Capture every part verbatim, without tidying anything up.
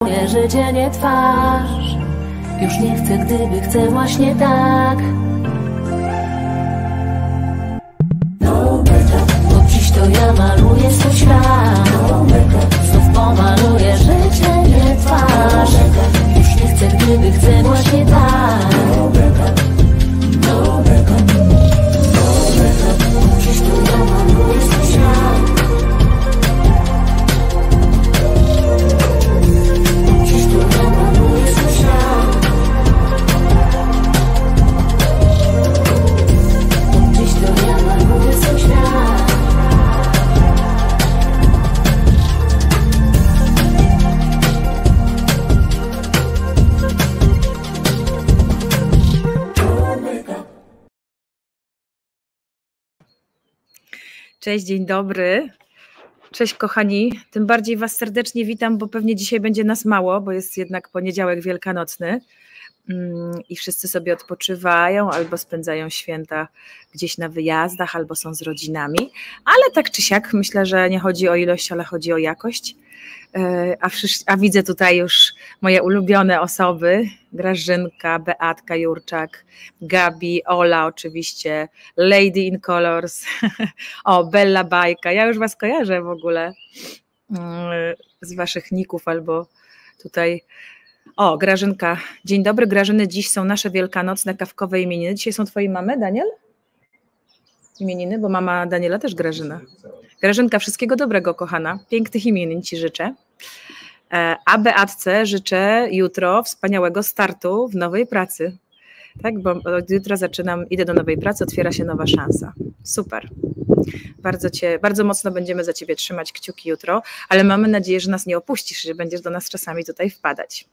Życie nie twarz. Już nie chcę, gdyby chcę właśnie tak. Bo dziś to ja maluję swój świat. Znów pomaluję życie nie twarz. Już nie chcę, gdyby chcę właśnie tak. Dziś to ja maluję swój świat. Cześć, dzień dobry. Cześć kochani, tym bardziej Was serdecznie witam, bo pewnie dzisiaj będzie nas mało, bo jest jednak poniedziałek wielkanocny i wszyscy sobie odpoczywają albo spędzają święta gdzieś na wyjazdach, albo są z rodzinami, ale tak czy siak myślę, że nie chodzi o ilość, ale chodzi o jakość. A, a widzę tutaj już moje ulubione osoby, Grażynka, Beatka Jurczak, Gabi, Ola oczywiście, Lady in Colors, o Bella Bajka, ja już Was kojarzę w ogóle z Waszych ników albo tutaj, o Grażynka, dzień dobry Grażyny, dziś są nasze wielkanocne kawkowe imieniny, dzisiaj są Twojej mamy, Daniel? Imieniny, bo mama Daniela też Grażyna. Grażynka, wszystkiego dobrego kochana, pięknych imienin Ci życzę. A Beatce życzę jutro wspaniałego startu w nowej pracy. Tak, bo od jutra zaczynam, idę do nowej pracy, otwiera się nowa szansa. Super. Bardzo cię, bardzo mocno będziemy za Ciebie trzymać kciuki jutro, ale mamy nadzieję, że nas nie opuścisz, że będziesz do nas czasami tutaj wpadać.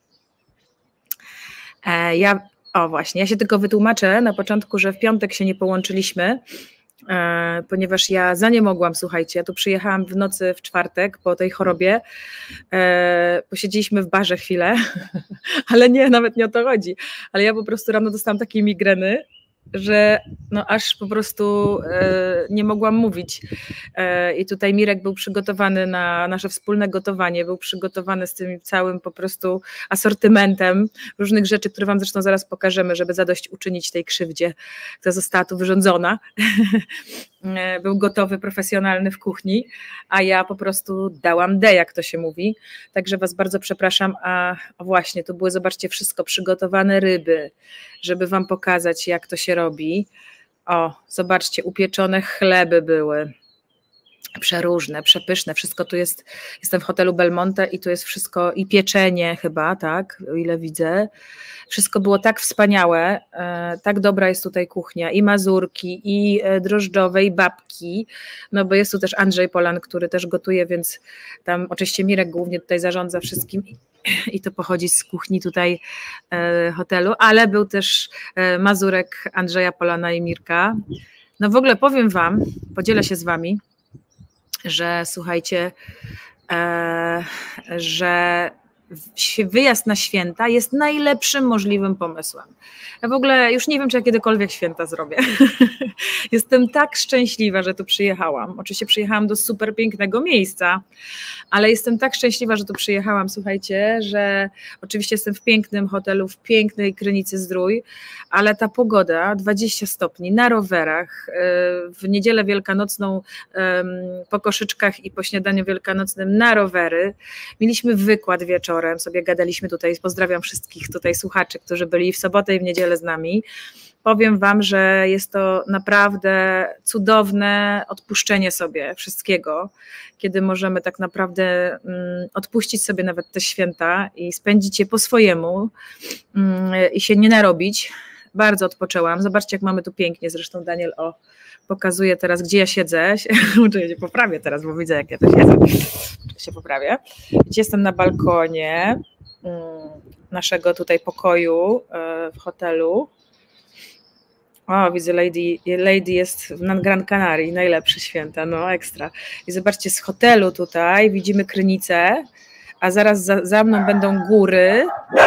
Ja, o właśnie, ja się tylko wytłumaczę na początku, że w piątek się nie połączyliśmy, E, ponieważ ja zaniemogłam, słuchajcie, ja tu przyjechałam w nocy w czwartek po tej chorobie, e, posiedzieliśmy w barze chwilę, ale nie, nawet nie o to chodzi, ale ja po prostu rano dostałam takiej migreny, że no aż po prostu e, nie mogłam mówić e, i tutaj Mirek był przygotowany na nasze wspólne gotowanie, był przygotowany z tym całym po prostu asortymentem różnych rzeczy, które Wam zresztą zaraz pokażemy, żeby zadośćuczynić tej krzywdzie, która została tu wyrządzona. Był gotowy, profesjonalny w kuchni, a ja po prostu dałam D, jak to się mówi, także Was bardzo przepraszam, a właśnie, tu były, zobaczcie, wszystko przygotowane ryby, żeby Wam pokazać, jak to się robi. O, zobaczcie, upieczone chleby były, przeróżne, przepyszne, wszystko tu jest, jestem w hotelu Belmonte i tu jest wszystko, i pieczenie chyba, tak, o ile widzę, wszystko było tak wspaniałe, e, tak dobra jest tutaj kuchnia, i mazurki, i drożdżowe, i babki, no bo jest tu też Andrzej Polan, który też gotuje, więc tam oczywiście Mirek głównie tutaj zarządza wszystkim i to pochodzi z kuchni tutaj e, hotelu, ale był też e, mazurek Andrzeja Polana i Mirka. No w ogóle powiem Wam, podzielę się z Wami, że słuchajcie, e, że wyjazd na święta jest najlepszym możliwym pomysłem. Ja w ogóle już nie wiem, czy ja kiedykolwiek święta zrobię. Jestem tak szczęśliwa, że tu przyjechałam. Oczywiście przyjechałam do super pięknego miejsca, ale jestem tak szczęśliwa, że tu przyjechałam, słuchajcie, że oczywiście jestem w pięknym hotelu, w pięknej Krynicy Zdrój, ale ta pogoda, dwadzieścia stopni, na rowerach, w niedzielę wielkanocną po koszyczkach i po śniadaniu wielkanocnym na rowery. Mieliśmy wykład wieczorem, sobie gadaliśmy tutaj, pozdrawiam wszystkich tutaj słuchaczy, którzy byli w sobotę i w niedzielę z nami. Powiem Wam, że jest to naprawdę cudowne odpuszczenie sobie wszystkiego, kiedy możemy tak naprawdę odpuścić sobie nawet te święta i spędzić je po swojemu i się nie narobić. Bardzo odpoczęłam. Zobaczcie, jak mamy tu pięknie. Zresztą Daniel o, pokazuje teraz, gdzie ja siedzę. Muszę się poprawię teraz, bo widzę, jak ja tu siedzę. Się poprawię. Gdzie jestem na balkonie naszego tutaj pokoju w hotelu. O, widzę, Lady, Lady jest na Gran Canaria, najlepsze święta, no ekstra. I zobaczcie, z hotelu tutaj widzimy Krynicę, a zaraz za, za mną będą góry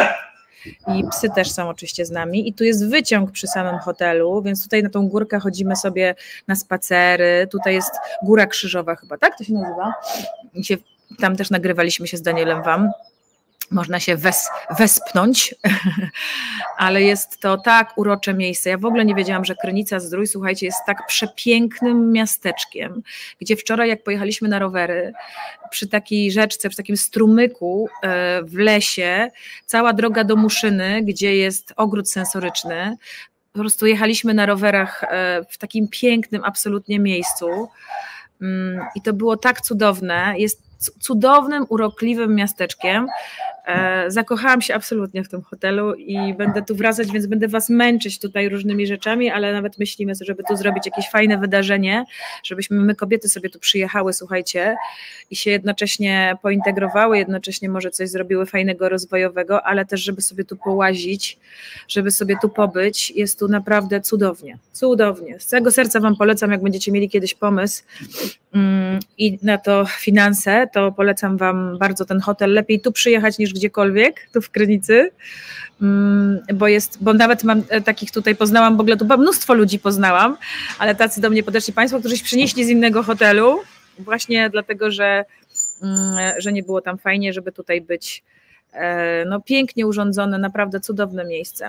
i psy też są oczywiście z nami. I tu jest wyciąg przy samym hotelu, więc tutaj na tą górkę chodzimy sobie na spacery. Tutaj jest Góra Krzyżowa chyba, tak to się nazywa? I się, tam też nagrywaliśmy się z Danielem Wam. można się wes, wespnąć, ale jest to tak urocze miejsce. Ja w ogóle nie wiedziałam, że Krynica-Zdrój, słuchajcie, jest tak przepięknym miasteczkiem, gdzie wczoraj jak pojechaliśmy na rowery, przy takiej rzeczce, przy takim strumyku w lesie, cała droga do Muszyny, gdzie jest ogród sensoryczny, po prostu jechaliśmy na rowerach w takim pięknym absolutnie miejscu i to było tak cudowne, jest cudownym, urokliwym miasteczkiem. Zakochałam się absolutnie w tym hotelu i będę tu wracać, więc będę was męczyć tutaj różnymi rzeczami, ale nawet myślimy, żeby tu zrobić jakieś fajne wydarzenie, żebyśmy my kobiety sobie tu przyjechały, słuchajcie, i się jednocześnie pointegrowały, jednocześnie może coś zrobiły fajnego, rozwojowego, ale też żeby sobie tu połazić, żeby sobie tu pobyć. Jest tu naprawdę cudownie, cudownie. Z całego serca wam polecam, jak będziecie mieli kiedyś pomysł mm, i na to finanse, to polecam wam bardzo ten hotel. Lepiej tu przyjechać niż gdziekolwiek, tu w Krynicy, bo jest, bo nawet mam takich tutaj, poznałam w ogóle, tu mnóstwo ludzi poznałam, ale tacy do mnie podeszli państwo, którzy się przynieśli z innego hotelu, właśnie dlatego, że, że nie było tam fajnie, żeby tutaj być. No pięknie urządzone, naprawdę cudowne miejsce.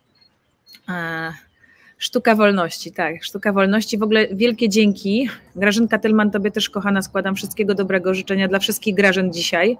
Sztuka wolności, tak, sztuka wolności, w ogóle wielkie dzięki. Grażynka Tylman, tobie też, kochana, składam wszystkiego dobrego, życzenia dla wszystkich Grażyn dzisiaj.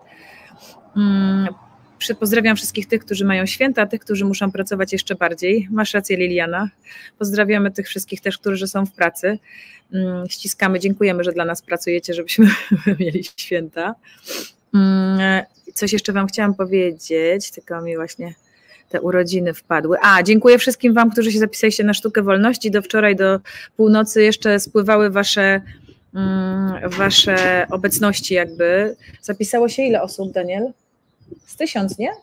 Pozdrawiam wszystkich tych, którzy mają święta, a tych, którzy muszą pracować jeszcze bardziej. Masz rację, Liliana. Pozdrawiamy tych wszystkich też, którzy są w pracy. Ściskamy, dziękujemy, że dla nas pracujecie, żebyśmy mieli święta. Coś jeszcze wam chciałam powiedzieć, tylko mi właśnie te urodziny wpadły. A, dziękuję wszystkim wam, którzy się zapisaliście na Sztukę Wolności. Do wczoraj, do północy jeszcze spływały wasze, wasze obecności jakby. Zapisało się ile osób, Daniel? Z tysiąc, nie?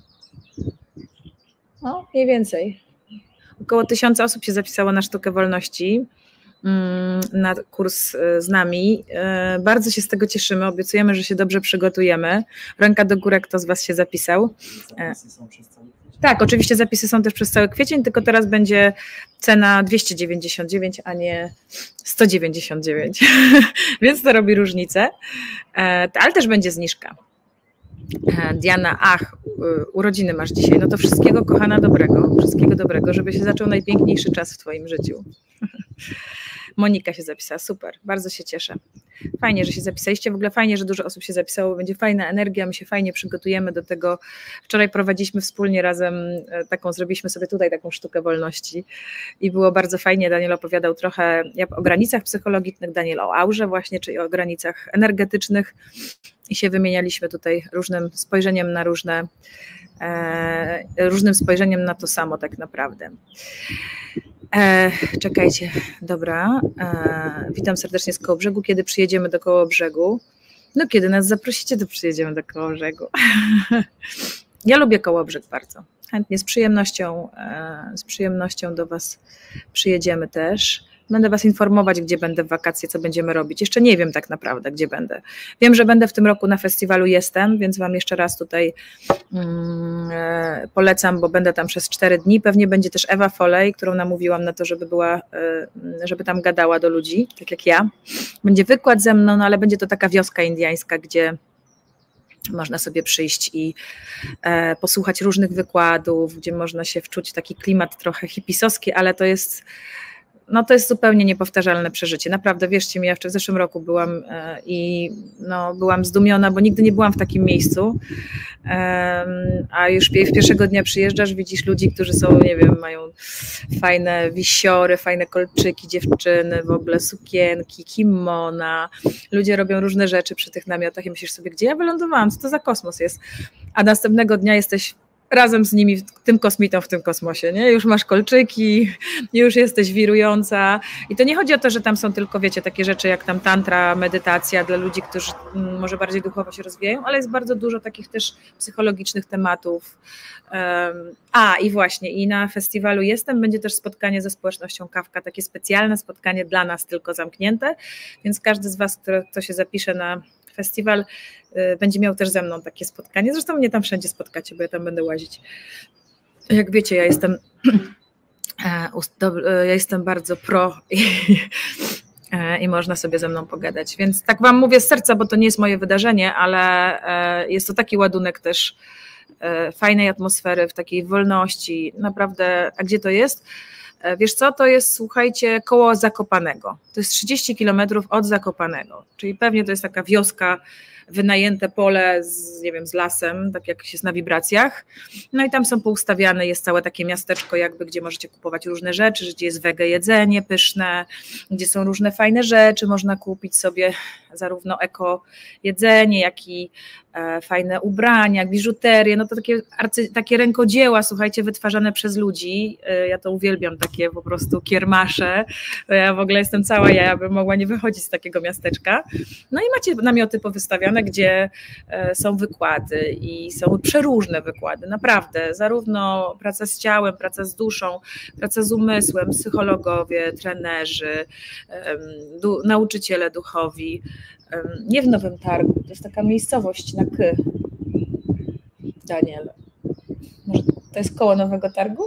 No, mniej więcej. Około tysiąca osób się zapisało na Sztukę Wolności, na kurs z nami. Bardzo się z tego cieszymy, obiecujemy, że się dobrze przygotujemy. Ręka do góry, kto z was się zapisał. Zapisy są przez cały kwiecień. Tak, oczywiście zapisy są też przez cały kwiecień, tylko teraz będzie cena dwieście dziewięćdziesiąt dziewięć, a nie sto dziewięćdziesiąt dziewięć, więc to robi różnicę, ale też będzie zniżka. Diana, ach, urodziny masz dzisiaj, no to wszystkiego, kochana, dobrego, wszystkiego dobrego, żeby się zaczął najpiękniejszy czas w twoim życiu. Monika się zapisała, super, bardzo się cieszę. Fajnie, że się zapisaliście, w ogóle fajnie, że dużo osób się zapisało, będzie fajna energia, my się fajnie przygotujemy do tego. Wczoraj prowadziliśmy wspólnie razem taką, zrobiliśmy sobie tutaj taką Sztukę Wolności i było bardzo fajnie. Daniel opowiadał trochę o granicach psychologicznych, Daniel o aurze właśnie, czyli o granicach energetycznych i się wymienialiśmy tutaj różnym spojrzeniem na różne, e, różnym spojrzeniem na to samo tak naprawdę. E, czekajcie, dobra, e, witam serdecznie z Kołobrzegu, kiedy przyjedziemy do Kołobrzegu? No kiedy nas zaprosicie, to przyjedziemy do Kołobrzegu. Ja lubię Kołobrzeg bardzo, chętnie, z przyjemnością, e, z przyjemnością do was przyjedziemy też. Będę was informować, gdzie będę w wakacje, co będziemy robić. Jeszcze nie wiem tak naprawdę, gdzie będę. Wiem, że będę w tym roku na festiwalu Jestem, więc wam jeszcze raz tutaj mm, polecam, bo będę tam przez cztery dni. Pewnie będzie też Ewa Folej, którą namówiłam na to, żeby była, żeby tam gadała do ludzi, tak jak ja. Będzie wykład ze mną, no ale będzie to taka wioska indiańska, gdzie można sobie przyjść i e, posłuchać różnych wykładów, gdzie można się wczuć w taki klimat trochę hipisowski, ale to jest... No to jest zupełnie niepowtarzalne przeżycie. Naprawdę, wierzcie mi, ja w zeszłym roku byłam i no, byłam zdumiona, bo nigdy nie byłam w takim miejscu, a już pierwszego dnia przyjeżdżasz, widzisz ludzi, którzy są, nie wiem, mają fajne wisiory, fajne kolczyki, dziewczyny, w ogóle sukienki, kimona. Ludzie robią różne rzeczy przy tych namiotach i myślisz sobie, gdzie ja wylądowałam, co to za kosmos jest? A następnego dnia jesteś razem z nimi, tym kosmitą w tym kosmosie, nie? Już masz kolczyki, już jesteś wirująca i to nie chodzi o to, że tam są tylko, wiecie, takie rzeczy jak tam tantra, medytacja dla ludzi, którzy może bardziej duchowo się rozwijają, ale jest bardzo dużo takich też psychologicznych tematów. A i właśnie, i na festiwalu Jestem będzie też spotkanie ze społecznością Kawka, takie specjalne spotkanie dla nas, tylko zamknięte, więc każdy z was, kto, kto się zapisze na festiwal, będzie miał też ze mną takie spotkanie. Zresztą mnie tam wszędzie spotkacie, bo ja tam będę łazić. Jak wiecie, ja jestem ja jestem bardzo pro i można sobie ze mną pogadać. Więc tak wam mówię z serca, bo to nie jest moje wydarzenie, ale jest to taki ładunek też fajnej atmosfery, w takiej wolności, naprawdę. A gdzie to jest? Wiesz co, to jest, słuchajcie, koło Zakopanego. To jest trzydzieści kilometrów od Zakopanego, czyli pewnie to jest taka wioska, wynajęte pole z, nie wiem, z lasem, tak jak jest na wibracjach. No i tam są poustawiane, jest całe takie miasteczko jakby, gdzie możecie kupować różne rzeczy, gdzie jest wege jedzenie pyszne, gdzie są różne fajne rzeczy, można kupić sobie zarówno eko jedzenie, jak i e, fajne ubrania, biżuterię, no to takie, arcy, takie rękodzieła, słuchajcie, wytwarzane przez ludzi. E, ja to uwielbiam, takie po prostu kiermasze. Ja w ogóle jestem cała, ja bym mogła nie wychodzić z takiego miasteczka. No i macie namioty powystawiane, gdzie e, są wykłady i są przeróżne wykłady, naprawdę, zarówno praca z ciałem, praca z duszą, praca z umysłem, psychologowie, trenerzy, e, du, nauczyciele duchowi. Nie w Nowym Targu, to jest taka miejscowość na K. Daniel, może to jest koło Nowego Targu?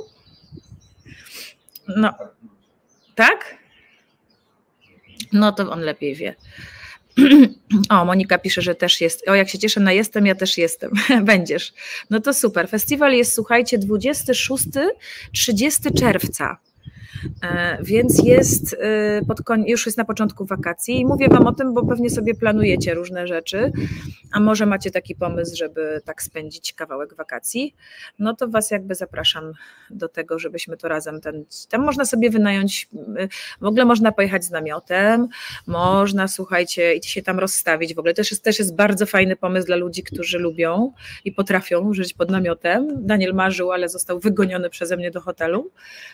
No, tak? No to on lepiej wie. O, Monika pisze, że też jest. O, jak się cieszę na jestem, ja też jestem. Będziesz. No to super. Festiwal jest, słuchajcie, dwudziestego szóstego do trzydziestego czerwca. Więc jest pod koniec, już jest na początku wakacji i mówię wam o tym, bo pewnie sobie planujecie różne rzeczy, a może macie taki pomysł, żeby tak spędzić kawałek wakacji, no to was jakby zapraszam do tego, żebyśmy to razem, ten, tam można sobie wynająć, w ogóle można pojechać z namiotem, można, słuchajcie, i się tam rozstawić, w ogóle też jest, też jest bardzo fajny pomysł dla ludzi, którzy lubią i potrafią żyć pod namiotem. Daniel marzył, ale został wygoniony przeze mnie do hotelu,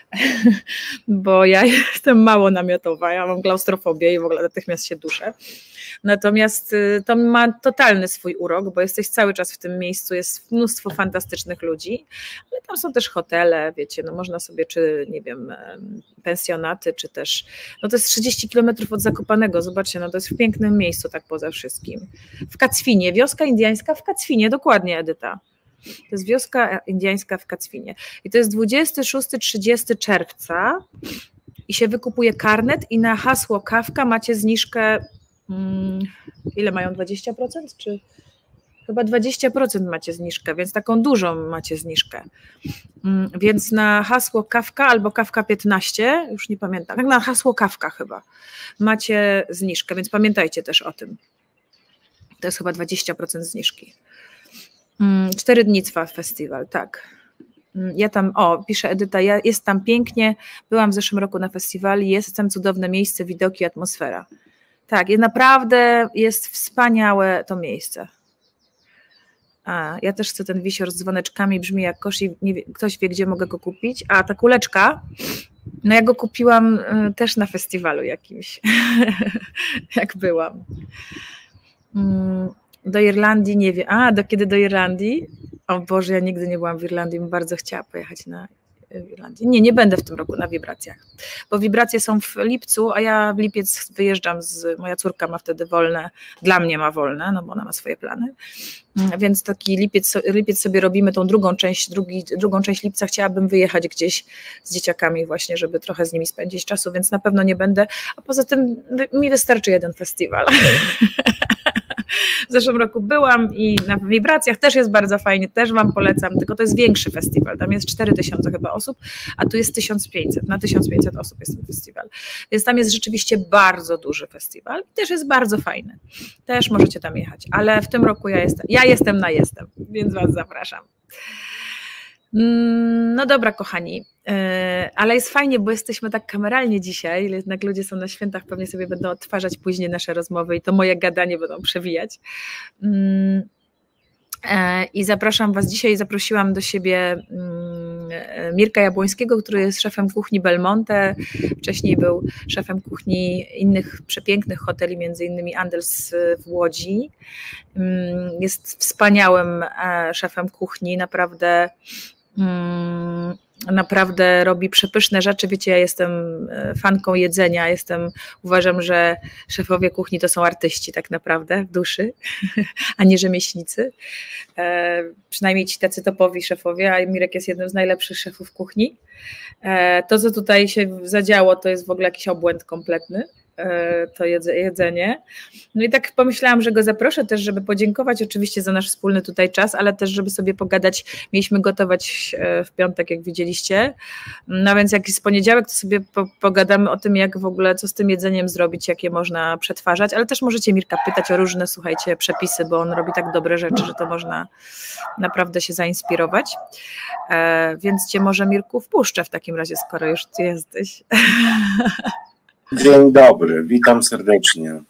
bo ja jestem mało namiotowa, ja mam klaustrofobię i w ogóle natychmiast się duszę. Natomiast to ma totalny swój urok, bo jesteś cały czas w tym miejscu, jest mnóstwo fantastycznych ludzi, ale tam są też hotele, wiecie, no można sobie, czy nie wiem, pensjonaty, czy też, no to jest trzydzieści kilometrów od Zakopanego, zobaczcie, no to jest w pięknym miejscu, tak poza wszystkim. W Kacwinie, wioska indyjska w Kacwinie, dokładnie, Edyta. To jest wioska indyjska w Kacwinie. I to jest dwudziestego szóstego do trzydziestego czerwca i się wykupuje karnet i na hasło kawka macie zniżkę, hmm, ile mają, dwadzieścia procent? Czy chyba dwadzieścia procent macie zniżkę, więc taką dużą macie zniżkę. Hmm, więc na hasło kawka albo kawka piętnaście, już nie pamiętam, tak na hasło kawka chyba, macie zniżkę, więc pamiętajcie też o tym. To jest chyba dwadzieścia procent zniżki. Cztery dni trwa festiwal, tak. Ja tam, o, pisze Edyta, ja jest tam pięknie, byłam w zeszłym roku na festiwalu, jest tam cudowne miejsce, widoki, atmosfera. Tak, jest naprawdę, jest wspaniałe to miejsce. A, ja też chcę ten wisior z dzwoneczkami, brzmi jak kosz i nie wie, ktoś wie, gdzie mogę go kupić. A, ta kuleczka, no ja go kupiłam y, też na festiwalu jakimś, jak byłam. Mm. Do Irlandii nie wiem. A, do kiedy do Irlandii? O Boże, ja nigdy nie byłam w Irlandii, bym bardzo chciała pojechać na Irlandię. Nie, nie będę w tym roku na wibracjach, bo wibracje są w lipcu, a ja w lipiec wyjeżdżam, z, moja córka ma wtedy wolne, dla mnie ma wolne, no bo ona ma swoje plany, więc taki lipiec, lipiec sobie robimy tą drugą część, drugi, drugą część lipca chciałabym wyjechać gdzieś z dzieciakami właśnie, żeby trochę z nimi spędzić czasu, więc na pewno nie będę, a poza tym mi wystarczy jeden festiwal. W zeszłym roku byłam i na wibracjach też jest bardzo fajnie, też wam polecam, tylko to jest większy festiwal, tam jest cztery tysiące chyba osób, a tu jest tysiąc pięćset, na tysiąc pięćset osób jest ten festiwal, więc tam jest rzeczywiście bardzo duży festiwal i też jest bardzo fajny, też możecie tam jechać, ale w tym roku ja jestem, ja jestem na jestem, więc was zapraszam. No dobra, kochani, ale jest fajnie, bo jesteśmy tak kameralnie dzisiaj, jednak ludzie są na świętach, pewnie sobie będą odtwarzać później nasze rozmowy i to moje gadanie będą przewijać. I zapraszam was dzisiaj, zaprosiłam do siebie Mirka Jabłońskiego, który jest szefem kuchni Belmonte, wcześniej był szefem kuchni innych przepięknych hoteli, między innymi Andels w Łodzi. Jest wspaniałym szefem kuchni, naprawdę naprawdę robi przepyszne rzeczy, wiecie, ja jestem fanką jedzenia, jestem, uważam, że szefowie kuchni to są artyści tak naprawdę w duszy, a nie rzemieślnicy, e, przynajmniej ci tacy topowi szefowie, a Mirek jest jednym z najlepszych szefów kuchni. E, to, co tutaj się zadziało, to jest w ogóle jakiś obłęd kompletny. to jedzenie. No i tak pomyślałam, że go zaproszę też, żeby podziękować oczywiście za nasz wspólny tutaj czas, ale też żeby sobie pogadać. Mieliśmy gotować w piątek, jak widzieliście. No więc jak jest poniedziałek, to sobie po, pogadamy o tym, jak w ogóle, co z tym jedzeniem zrobić, jak je można przetwarzać, ale też możecie Mirka pytać o różne, słuchajcie, przepisy, bo on robi tak dobre rzeczy, że to można naprawdę się zainspirować. E, więc cię może, Mirku, wpuszczę w takim razie, skoro już ty jesteś. Dzień dobry, witam serdecznie.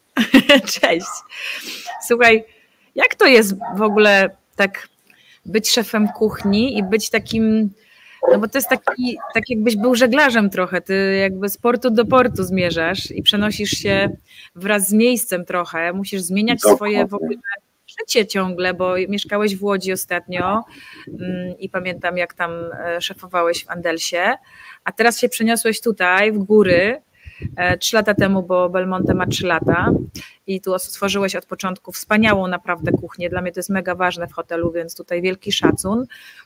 Cześć. Słuchaj, jak to jest w ogóle tak być szefem kuchni i być takim, no bo to jest taki, tak jakbyś był żeglarzem trochę, ty jakby z portu do portu zmierzasz i przenosisz się wraz z miejscem trochę, musisz zmieniać Dokładnie. swoje w ogóle życie ciągle, bo mieszkałeś w Łodzi ostatnio i pamiętam, jak tam szefowałeś w Andelsie, a teraz się przeniosłeś tutaj w góry, trzy lata temu, bo Belmonte ma trzy lata i tu stworzyłeś od początku wspaniałą naprawdę kuchnię. Dla mnie to jest mega ważne w hotelu, więc tutaj wielki szacun.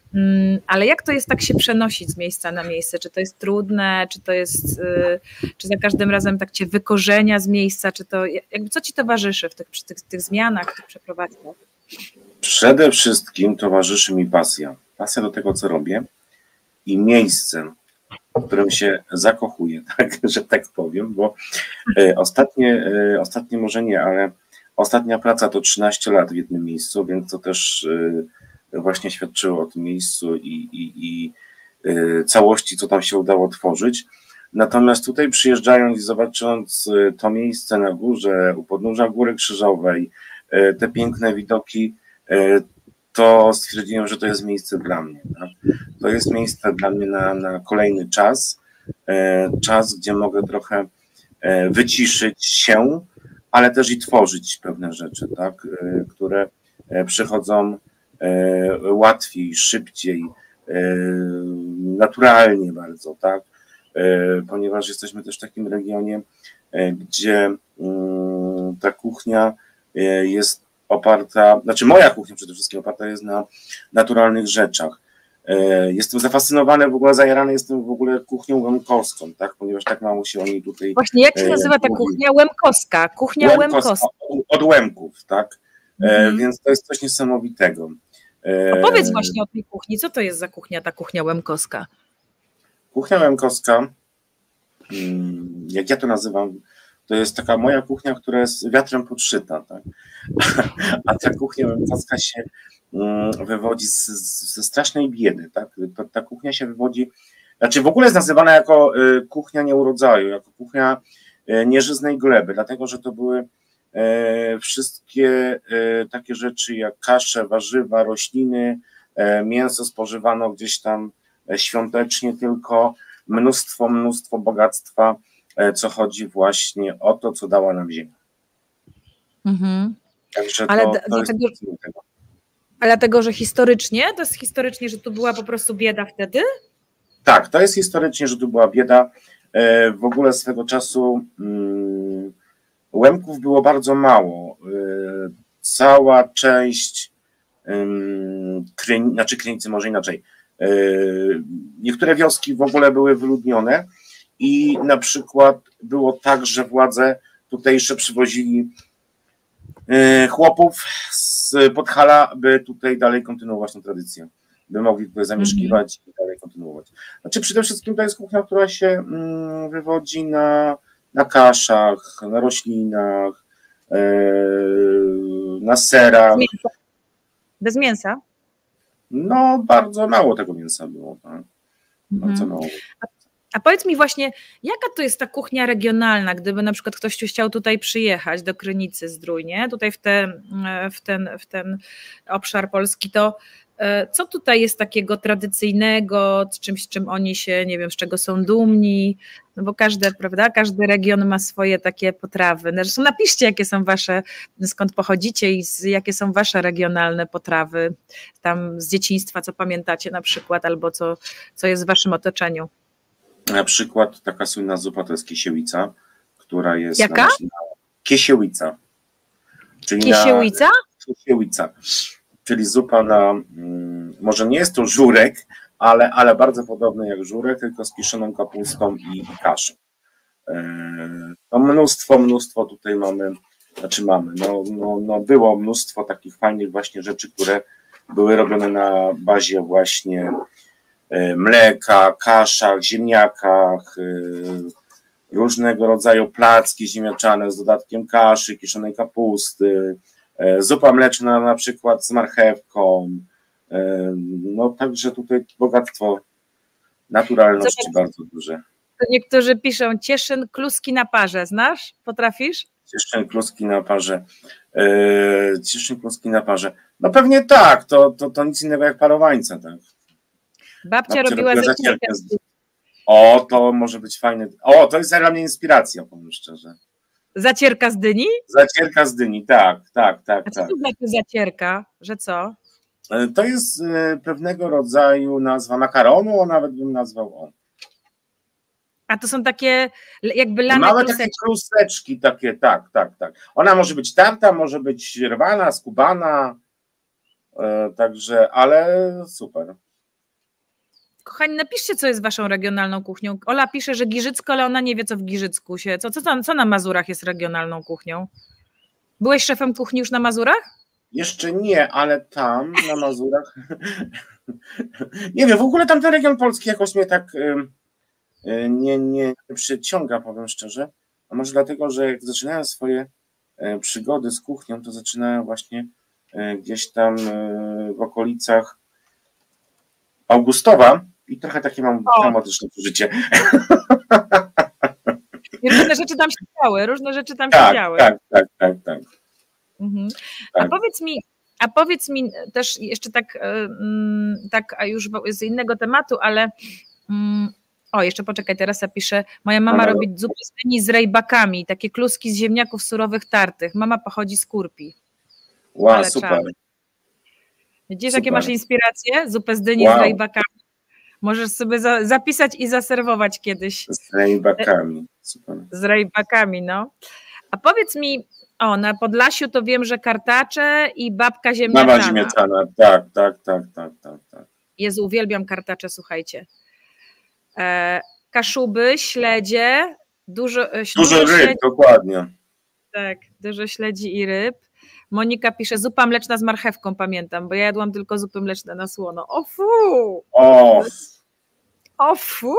Ale jak to jest tak się przenosić z miejsca na miejsce? Czy to jest trudne? Czy to jest, czy za każdym razem tak cię wykorzenia z miejsca? Czy to, jakby co ci towarzyszy w tych, tych, tych zmianach, w tych przeprowadzkach? Przede wszystkim towarzyszy mi pasja. Pasja do tego, co robię i miejsce, w którym się zakochuję, tak, że tak powiem, bo e, ostatnie, e, ostatnie może nie, ale ostatnia praca to trzynaście lat w jednym miejscu, więc to też e, właśnie świadczyło o tym miejscu i, i, i e, całości, co tam się udało tworzyć. Natomiast tutaj przyjeżdżając i zobacząc to miejsce na górze, u podnóża Góry Krzyżowej, e, te piękne widoki, e, to stwierdziłem, że to jest miejsce dla mnie. Tak? To jest miejsce dla mnie na, na kolejny czas, e, czas, gdzie mogę trochę e, wyciszyć się, ale też i tworzyć pewne rzeczy, tak? e, które e, przychodzą e, łatwiej, szybciej, e, naturalnie bardzo, tak? E, ponieważ jesteśmy też w takim regionie, e, gdzie mm, ta kuchnia e, jest oparta, znaczy moja kuchnia przede wszystkim oparta jest na naturalnych rzeczach. Jestem zafascynowany, w ogóle zajarany jestem w ogóle kuchnią łemkowską, tak, ponieważ tak mało się o niej tutaj... Właśnie, jak się nazywa ta kuchnia? Łemkowska. Kuchnia Łemkowska. Łemkowska. Od, od Łemków, tak, mhm. Więc to jest coś niesamowitego. Opowiedz właśnie o tej kuchni, co to jest za kuchnia, ta kuchnia łemkowska? Kuchnia łemkowska, jak ja to nazywam, to jest taka moja kuchnia, która jest wiatrem podszyta, tak? A ta kuchnia łemkowska się wywodzi z, z, ze strasznej biedy, tak? Ta, ta kuchnia się wywodzi, znaczy w ogóle jest nazywana jako kuchnia nieurodzaju, jako kuchnia nieżyznej gleby, dlatego że to były wszystkie takie rzeczy jak kasze, warzywa, rośliny, mięso spożywano gdzieś tam świątecznie tylko, mnóstwo, mnóstwo bogactwa, co chodzi właśnie o to, co dała nam ziemia. Mhm. Także ale to, to dlatego, jest tego. Ale dlatego, że historycznie, to jest historycznie, że tu była po prostu bieda wtedy? Tak, to jest historycznie, że tu była bieda. W ogóle swego czasu Łemków było bardzo mało. Cała część Kryni, znaczy Krynicy może inaczej. Niektóre wioski w ogóle były wyludnione i na przykład było tak, że władze tutejsze przywozili chłopów z Podhala, by tutaj dalej kontynuować tę tradycję, by mogli tutaj zamieszkiwać mm-hmm. i dalej kontynuować. Znaczy przede wszystkim to jest kuchnia, która się wywodzi na, na kaszach, na roślinach, na serach. Bez mięsa? Bez mięsa? No bardzo mało tego mięsa było. Tak? Bardzo mm-hmm. mało. A powiedz mi właśnie, jaka to jest ta kuchnia regionalna, gdyby na przykład ktoś chciał tutaj przyjechać do Krynicy Zdrój, nie? Tutaj w ten, w, ten, w ten obszar Polski, to co tutaj jest takiego tradycyjnego, z czymś, czym oni się, nie wiem, z czego są dumni, no bo każdy, prawda, każdy region ma swoje takie potrawy. Zresztą napiszcie, jakie są wasze, skąd pochodzicie i z, jakie są wasze regionalne potrawy, tam z dzieciństwa, co pamiętacie na przykład, albo co, co jest w waszym otoczeniu. Na przykład taka słynna zupa to jest Kiesiewica, która jest... Jaka? Na, Kiesiewica. Czyli Kiesiewica? Na, Kiesiewica. Czyli zupa na, może nie jest to żurek, ale, ale bardzo podobny jak żurek, tylko z kiszoną kapustą i, i kaszą. No mnóstwo, mnóstwo tutaj mamy, znaczy mamy, no, no, no było mnóstwo takich fajnych właśnie rzeczy, które były robione na bazie właśnie mleka, kaszach, ziemniakach, różnego rodzaju placki ziemniaczane z dodatkiem kaszy, kiszonej kapusty, zupa mleczna na przykład z marchewką, no także tutaj bogactwo naturalności Zobacz. bardzo duże. Niektórzy piszą Cieszyn, kluski na parze, znasz? Potrafisz? Cieszyn, kluski na parze. Eee, Cieszyn, kluski na parze. No pewnie tak, to, to, to nic innego jak parowańca, tak. Babcia, Babcia robiła zacierkę. Z... O, to może być fajne. O, to jest dla mnie inspiracja, powiem szczerze. Zacierka z dyni? Zacierka z dyni, tak, tak, tak. A co tak. to znaczy zacierka? Że co? To jest pewnego rodzaju nazwa makaronu, o nawet bym nazwał on. A to są takie jakby lane Małe kluseczki. takie kluseczki, takie, tak, tak, tak. Ona może być tarta, może być rwana, skubana, e, także, ale super. Kochani, napiszcie, co jest waszą regionalną kuchnią. Ola pisze, że Giżycko, ale ona nie wie, co w Giżycku się, co, co, tam, co na Mazurach jest regionalną kuchnią. Byłeś szefem kuchni już na Mazurach? Jeszcze nie, ale tam na Mazurach, nie wiem, w ogóle tam ten region polski jakoś mnie tak nie, nie przyciąga, powiem szczerze, a może dlatego, że jak zaczynałem swoje przygody z kuchnią, to zaczynałem właśnie gdzieś tam w okolicach Augustowa i trochę takie mam traumatyczne przeżycie. I różne rzeczy tam się działy, różne rzeczy tam tak, się działy. Tak, tak, tak, tak. Mhm. tak. A powiedz mi, a powiedz mi też jeszcze tak, tak a już z innego tematu, ale o, jeszcze poczekaj, Teresa pisze, moja mama Mama robi zupę z dyni z rejbakami, takie kluski z ziemniaków surowych tartych. Mama pochodzi z Kurpi. Wow, ale super. czary. Widzisz, super. jakie masz inspiracje? Zupę z dyni wow. z rejbakami. Możesz sobie za, zapisać i zaserwować kiedyś. Z rejbakami, super. Z rejbakami, no. A powiedz mi, o, na Podlasiu to wiem, że kartacze i babka ziemniaczana. Mama ziemniaczana, tak, tak, tak, tak, tak, tak. Jezu, uwielbiam kartacze, słuchajcie. E, kaszuby, śledzie, dużo, dużo ryb, śledzi, dokładnie. Tak, dużo śledzi i ryb. Monika pisze, zupa mleczna z marchewką, pamiętam, bo ja jadłam tylko zupy mleczne na słono. O fu! O, o fu!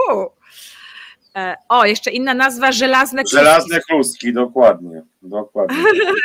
E, o, jeszcze inna nazwa, żelazne kluski. Żelazne kluski, dokładnie, dokładnie.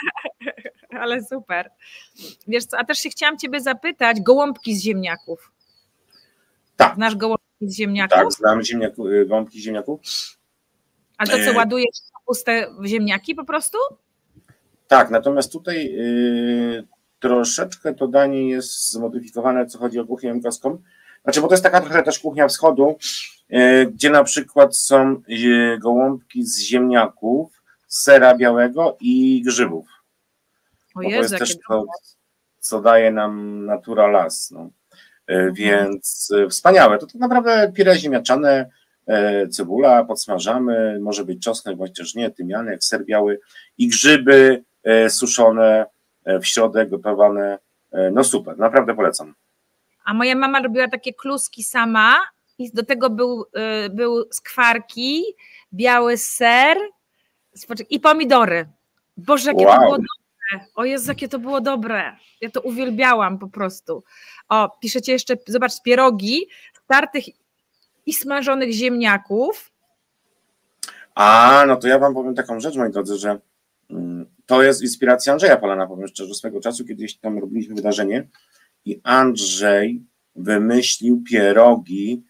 Ale super. Wiesz co, a też się chciałam ciebie zapytać, gołąbki z ziemniaków. Tak. Znasz gołąbki z ziemniaków? Tak, znam ziemniaku, gołąbki z ziemniaków. A to co, ładujesz kapustę w ziemniaki po prostu? Tak, natomiast tutaj y, troszeczkę to danie jest zmodyfikowane, co chodzi o kuchnię mkowską. Znaczy, bo to jest taka trochę też kuchnia wschodu, y, gdzie na przykład są y, gołąbki z ziemniaków, z sera białego i grzybów. O Jezu, to jest też to, co daje nam natura las. No. Y, więc y, wspaniałe. To tak naprawdę pire ziemniaczane, y, cebula, podsmażamy, może być czosnek, bądź też nie, tymianek, ser biały i grzyby suszone, w środek gotowane, no super, naprawdę polecam. A moja mama robiła takie kluski sama i do tego był, był skwarki, biały ser i pomidory. Boże, jakie wow. to było dobre. O Jezu, jakie to było dobre. Ja to uwielbiałam po prostu. O, piszecie jeszcze, zobacz, pierogi startych i smażonych ziemniaków. A, no to ja wam powiem taką rzecz, moi drodzy, że to jest inspiracja Andrzeja Polana, powiem szczerze, swego czasu, kiedyś tam robiliśmy wydarzenie i Andrzej wymyślił pierogi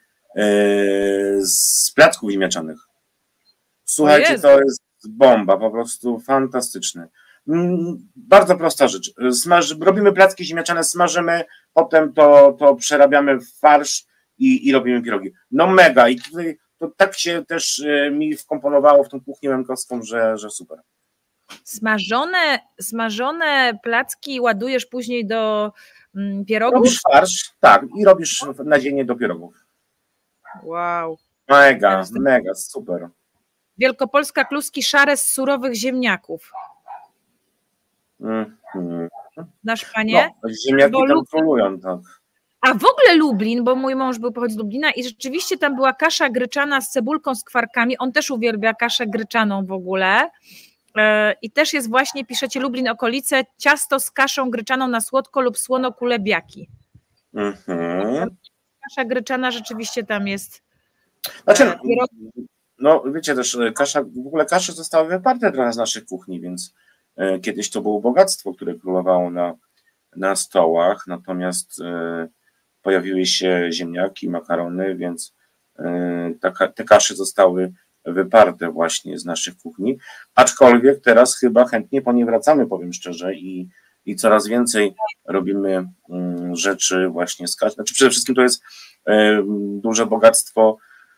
z placków ziemniaczanych. Słuchajcie, to jest bomba, po prostu fantastyczne. Bardzo prosta rzecz. Smaży, robimy placki ziemniaczane, smażymy, potem to, to przerabiamy w farsz i, i robimy pierogi. No mega i tutaj to tak się też mi wkomponowało w tą kuchnię mękowską, że, że super. Smażone, smażone placki ładujesz później do mm, pierogów? Robisz farsz, tak, i robisz nadzienie do pierogów. Wow. Mega, mega, super. Wielkopolska kluski szare z surowych ziemniaków. Mm, mm. Znasz, panie? No, ziemniaki tam królują, tak. A w ogóle Lublin, bo mój mąż był pochodzi z Lublina i rzeczywiście tam była kasza gryczana z cebulką, z kwarkami, on też uwielbia kaszę gryczaną w ogóle i też jest właśnie, piszecie Lublin, okolice, ciasto z kaszą gryczaną na słodko lub słono kulebiaki. Mhm. Kasza gryczana rzeczywiście tam jest. Znaczy, no wiecie też, kasza, w ogóle kasze zostały wyparte trochę z naszych kuchni, więc kiedyś to było bogactwo, które królowało na, na stołach, natomiast pojawiły się ziemniaki, makarony, więc ta, te kasze zostały wyparte właśnie z naszych kuchni, aczkolwiek teraz chyba chętnie po nie wracamy, powiem szczerze, i, i coraz więcej robimy rzeczy właśnie z kaszy. Znaczy przede wszystkim to jest duże bogactwo,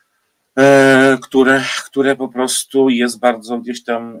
które, które po prostu jest bardzo gdzieś tam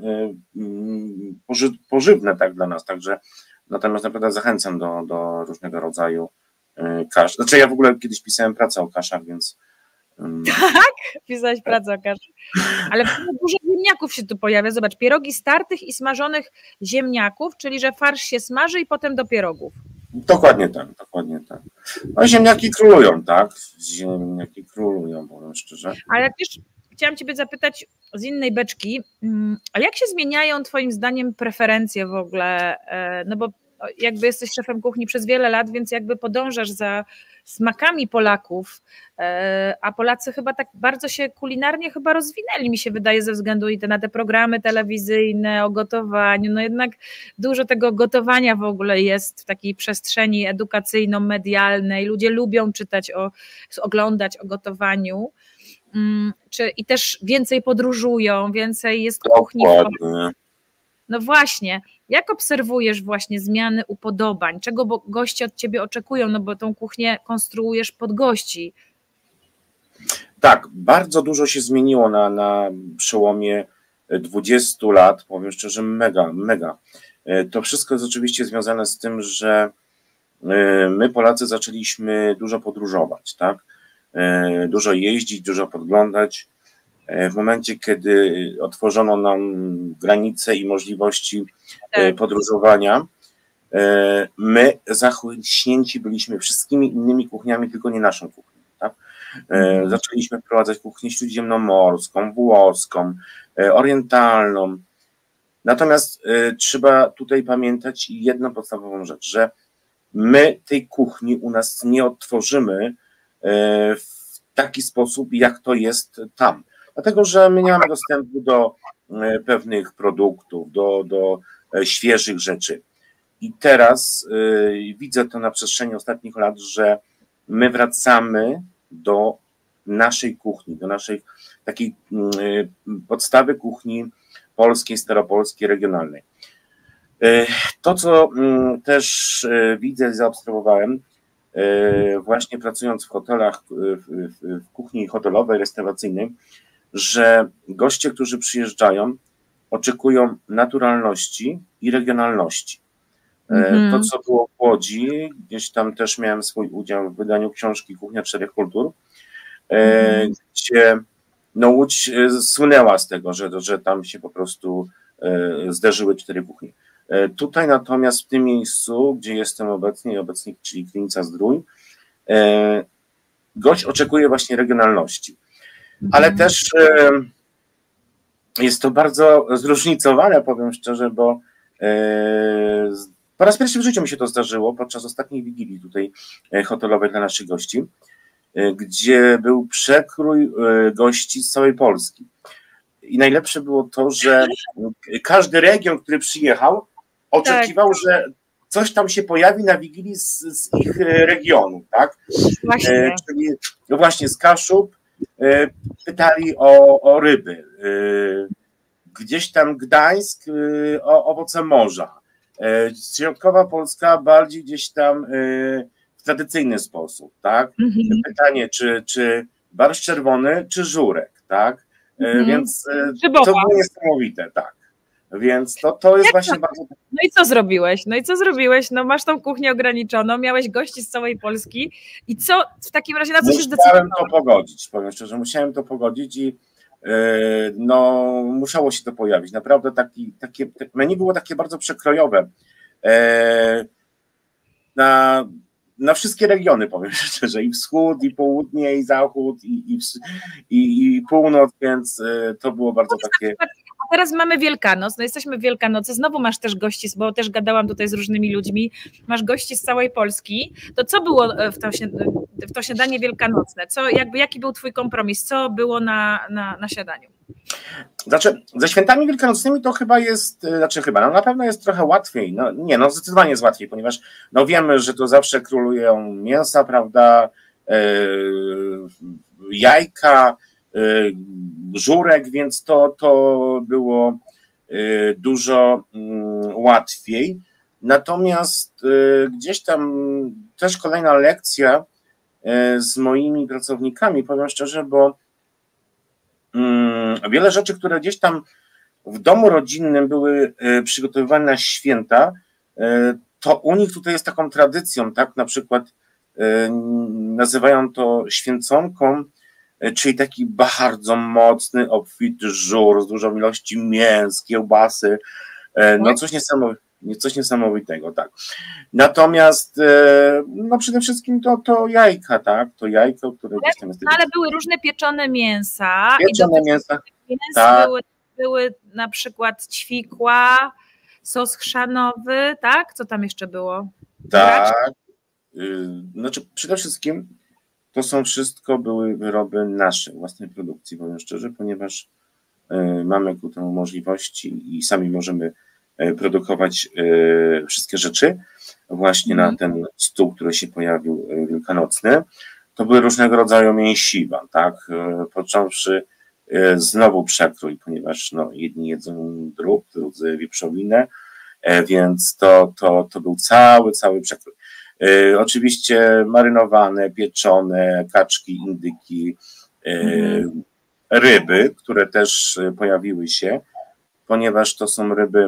poży, pożywne tak dla nas, także natomiast naprawdę zachęcam do, do różnego rodzaju kasz. Znaczy ja w ogóle kiedyś pisałem pracę o kaszach, więc tak? Pisałeś pracę o kaszy. Ale dużo ziemniaków się tu pojawia. Zobacz, pierogi startych i smażonych ziemniaków, czyli że farsz się smaży i potem do pierogów. Dokładnie tak, dokładnie tak. No ziemniaki królują, tak? Ziemniaki królują, powiem szczerze. Ale też chciałam Ciebie zapytać z innej beczki, a jak się zmieniają Twoim zdaniem preferencje w ogóle? No bo jakby jesteś szefem kuchni przez wiele lat, więc jakby podążasz za smakami Polaków, a Polacy chyba tak bardzo się kulinarnie chyba rozwinęli, mi się wydaje, ze względu i te, na te programy telewizyjne o gotowaniu, no jednak dużo tego gotowania w ogóle jest w takiej przestrzeni edukacyjno-medialnej, ludzie lubią czytać, o, oglądać o gotowaniu, czy, i też więcej podróżują, więcej jest kuchni. No właśnie, jak obserwujesz właśnie zmiany upodobań, czego goście od Ciebie oczekują, no bo tą kuchnię konstruujesz pod gości. Tak, bardzo dużo się zmieniło na, na przełomie dwudziestu lat, powiem szczerze, mega, mega. To wszystko jest oczywiście związane z tym, że my Polacy zaczęliśmy dużo podróżować, tak? Dużo jeździć, dużo podglądać. W momencie, kiedy otworzono nam granice i możliwości tak. podróżowania, my zachłyśnięci byliśmy wszystkimi innymi kuchniami, tylko nie naszą kuchnią. Tak? Mhm. Zaczęliśmy wprowadzać kuchnię śródziemnomorską, włoską, orientalną. Natomiast trzeba tutaj pamiętać jedną podstawową rzecz, że my tej kuchni u nas nie odtworzymy w taki sposób, jak to jest tam. Dlatego, że my nie mamy dostępu do pewnych produktów, do, do świeżych rzeczy. I teraz y, widzę to na przestrzeni ostatnich lat, że my wracamy do naszej kuchni, do naszej takiej y, podstawy kuchni polskiej, staropolskiej, regionalnej. Y, to, co y, też y, widzę, zaobserwowałem, y, właśnie pracując w hotelach, w, w, w kuchni hotelowej, restauracyjnej, że goście, którzy przyjeżdżają, oczekują naturalności i regionalności. Mm-hmm. To, co było w Łodzi, gdzieś tam też miałem swój udział w wydaniu książki Kuchnia Czterech Kultur, mm-hmm. gdzie no, Łódź słynęła z tego, że, że tam się po prostu zderzyły cztery kuchnie. Tutaj natomiast w tym miejscu, gdzie jestem obecnie, obecnie czyli Krynica Zdrój, gość oczekuje właśnie regionalności. Ale mhm. też e, jest to bardzo zróżnicowane, powiem szczerze, bo e, po raz pierwszy w życiu mi się to zdarzyło podczas ostatniej wigilii tutaj hotelowej dla naszych gości, e, gdzie był przekrój e, gości z całej Polski. I najlepsze było to, że każdy region, który przyjechał, oczekiwał, tak. że coś tam się pojawi na wigilii z, z ich regionu, tak? Właśnie. E, czyli no właśnie z Kaszub, pytali o, o ryby, gdzieś tam Gdańsk o owoce morza, środkowa Polska bardziej gdzieś tam w tradycyjny sposób, tak? Mhm. Pytanie, czy, czy barszcz czerwony, czy żurek, tak? Mhm. Więc to było niesamowite, tak. Więc to, to jest Jak właśnie to? bardzo... No i co zrobiłeś? No i co zrobiłeś? No masz tą kuchnię ograniczoną, miałeś gości z całej Polski i co w takim razie, na co się zdecydowałeś? Musiałem to pogodzić, powiem szczerze, musiałem to pogodzić i yy, no musiało się to pojawić. Naprawdę taki, takie menu było takie bardzo przekrojowe. Yy, na na wszystkie regiony, powiem szczerze, i wschód, i południe, i zachód, i, i, i, i północ, więc to było bardzo takie... A teraz mamy Wielkanoc, no jesteśmy w Wielkanocy, znowu masz też gości, bo też gadałam tutaj z różnymi ludźmi, masz gości z całej Polski, to co było w to, w to śniadanie wielkanocne? Co, jakby, jaki był twój kompromis? Co było na, na, na śniadaniu? Znaczy, ze świętami wielkanocnymi to chyba jest, znaczy chyba, no na pewno jest trochę łatwiej, no nie, no zdecydowanie jest łatwiej, ponieważ no wiemy, że to zawsze królują mięsa, prawda, yy, jajka, yy, żurek, więc to, to było yy, dużo yy, łatwiej. Natomiast yy, gdzieś tam też kolejna lekcja yy, z moimi pracownikami, powiem szczerze, bo wiele rzeczy, które gdzieś tam w domu rodzinnym były przygotowywane na święta, to u nich tutaj jest taką tradycją, tak, na przykład nazywają to święconką, czyli taki bardzo mocny, obfity żur z dużą ilością mięs, kiełbasy, no coś niesamowitego. Coś niesamowitego, tak. Natomiast no przede wszystkim to, to jajka, tak, to jajko, które gdzieś tam jest... No, ale były różne pieczone mięsa. Pieczone i mięsa, mięs tak. były, były na przykład ćwikła, sos chrzanowy, tak? Co tam jeszcze było? Tak. Znaczy przede wszystkim to są wszystko były wyroby nasze, własnej produkcji, powiem szczerze, ponieważ mamy ku temu możliwości i sami możemy produkować wszystkie rzeczy właśnie na ten stół, który się pojawił wielkanocny. To były różnego rodzaju mięsiwa, tak, począwszy znowu przekrój, ponieważ no, jedni jedzą drób, drudzy wieprzowinę, więc to, to, to był cały, cały przekrój. Oczywiście marynowane, pieczone, kaczki, indyki, mhm. ryby, które też pojawiły się, ponieważ to są ryby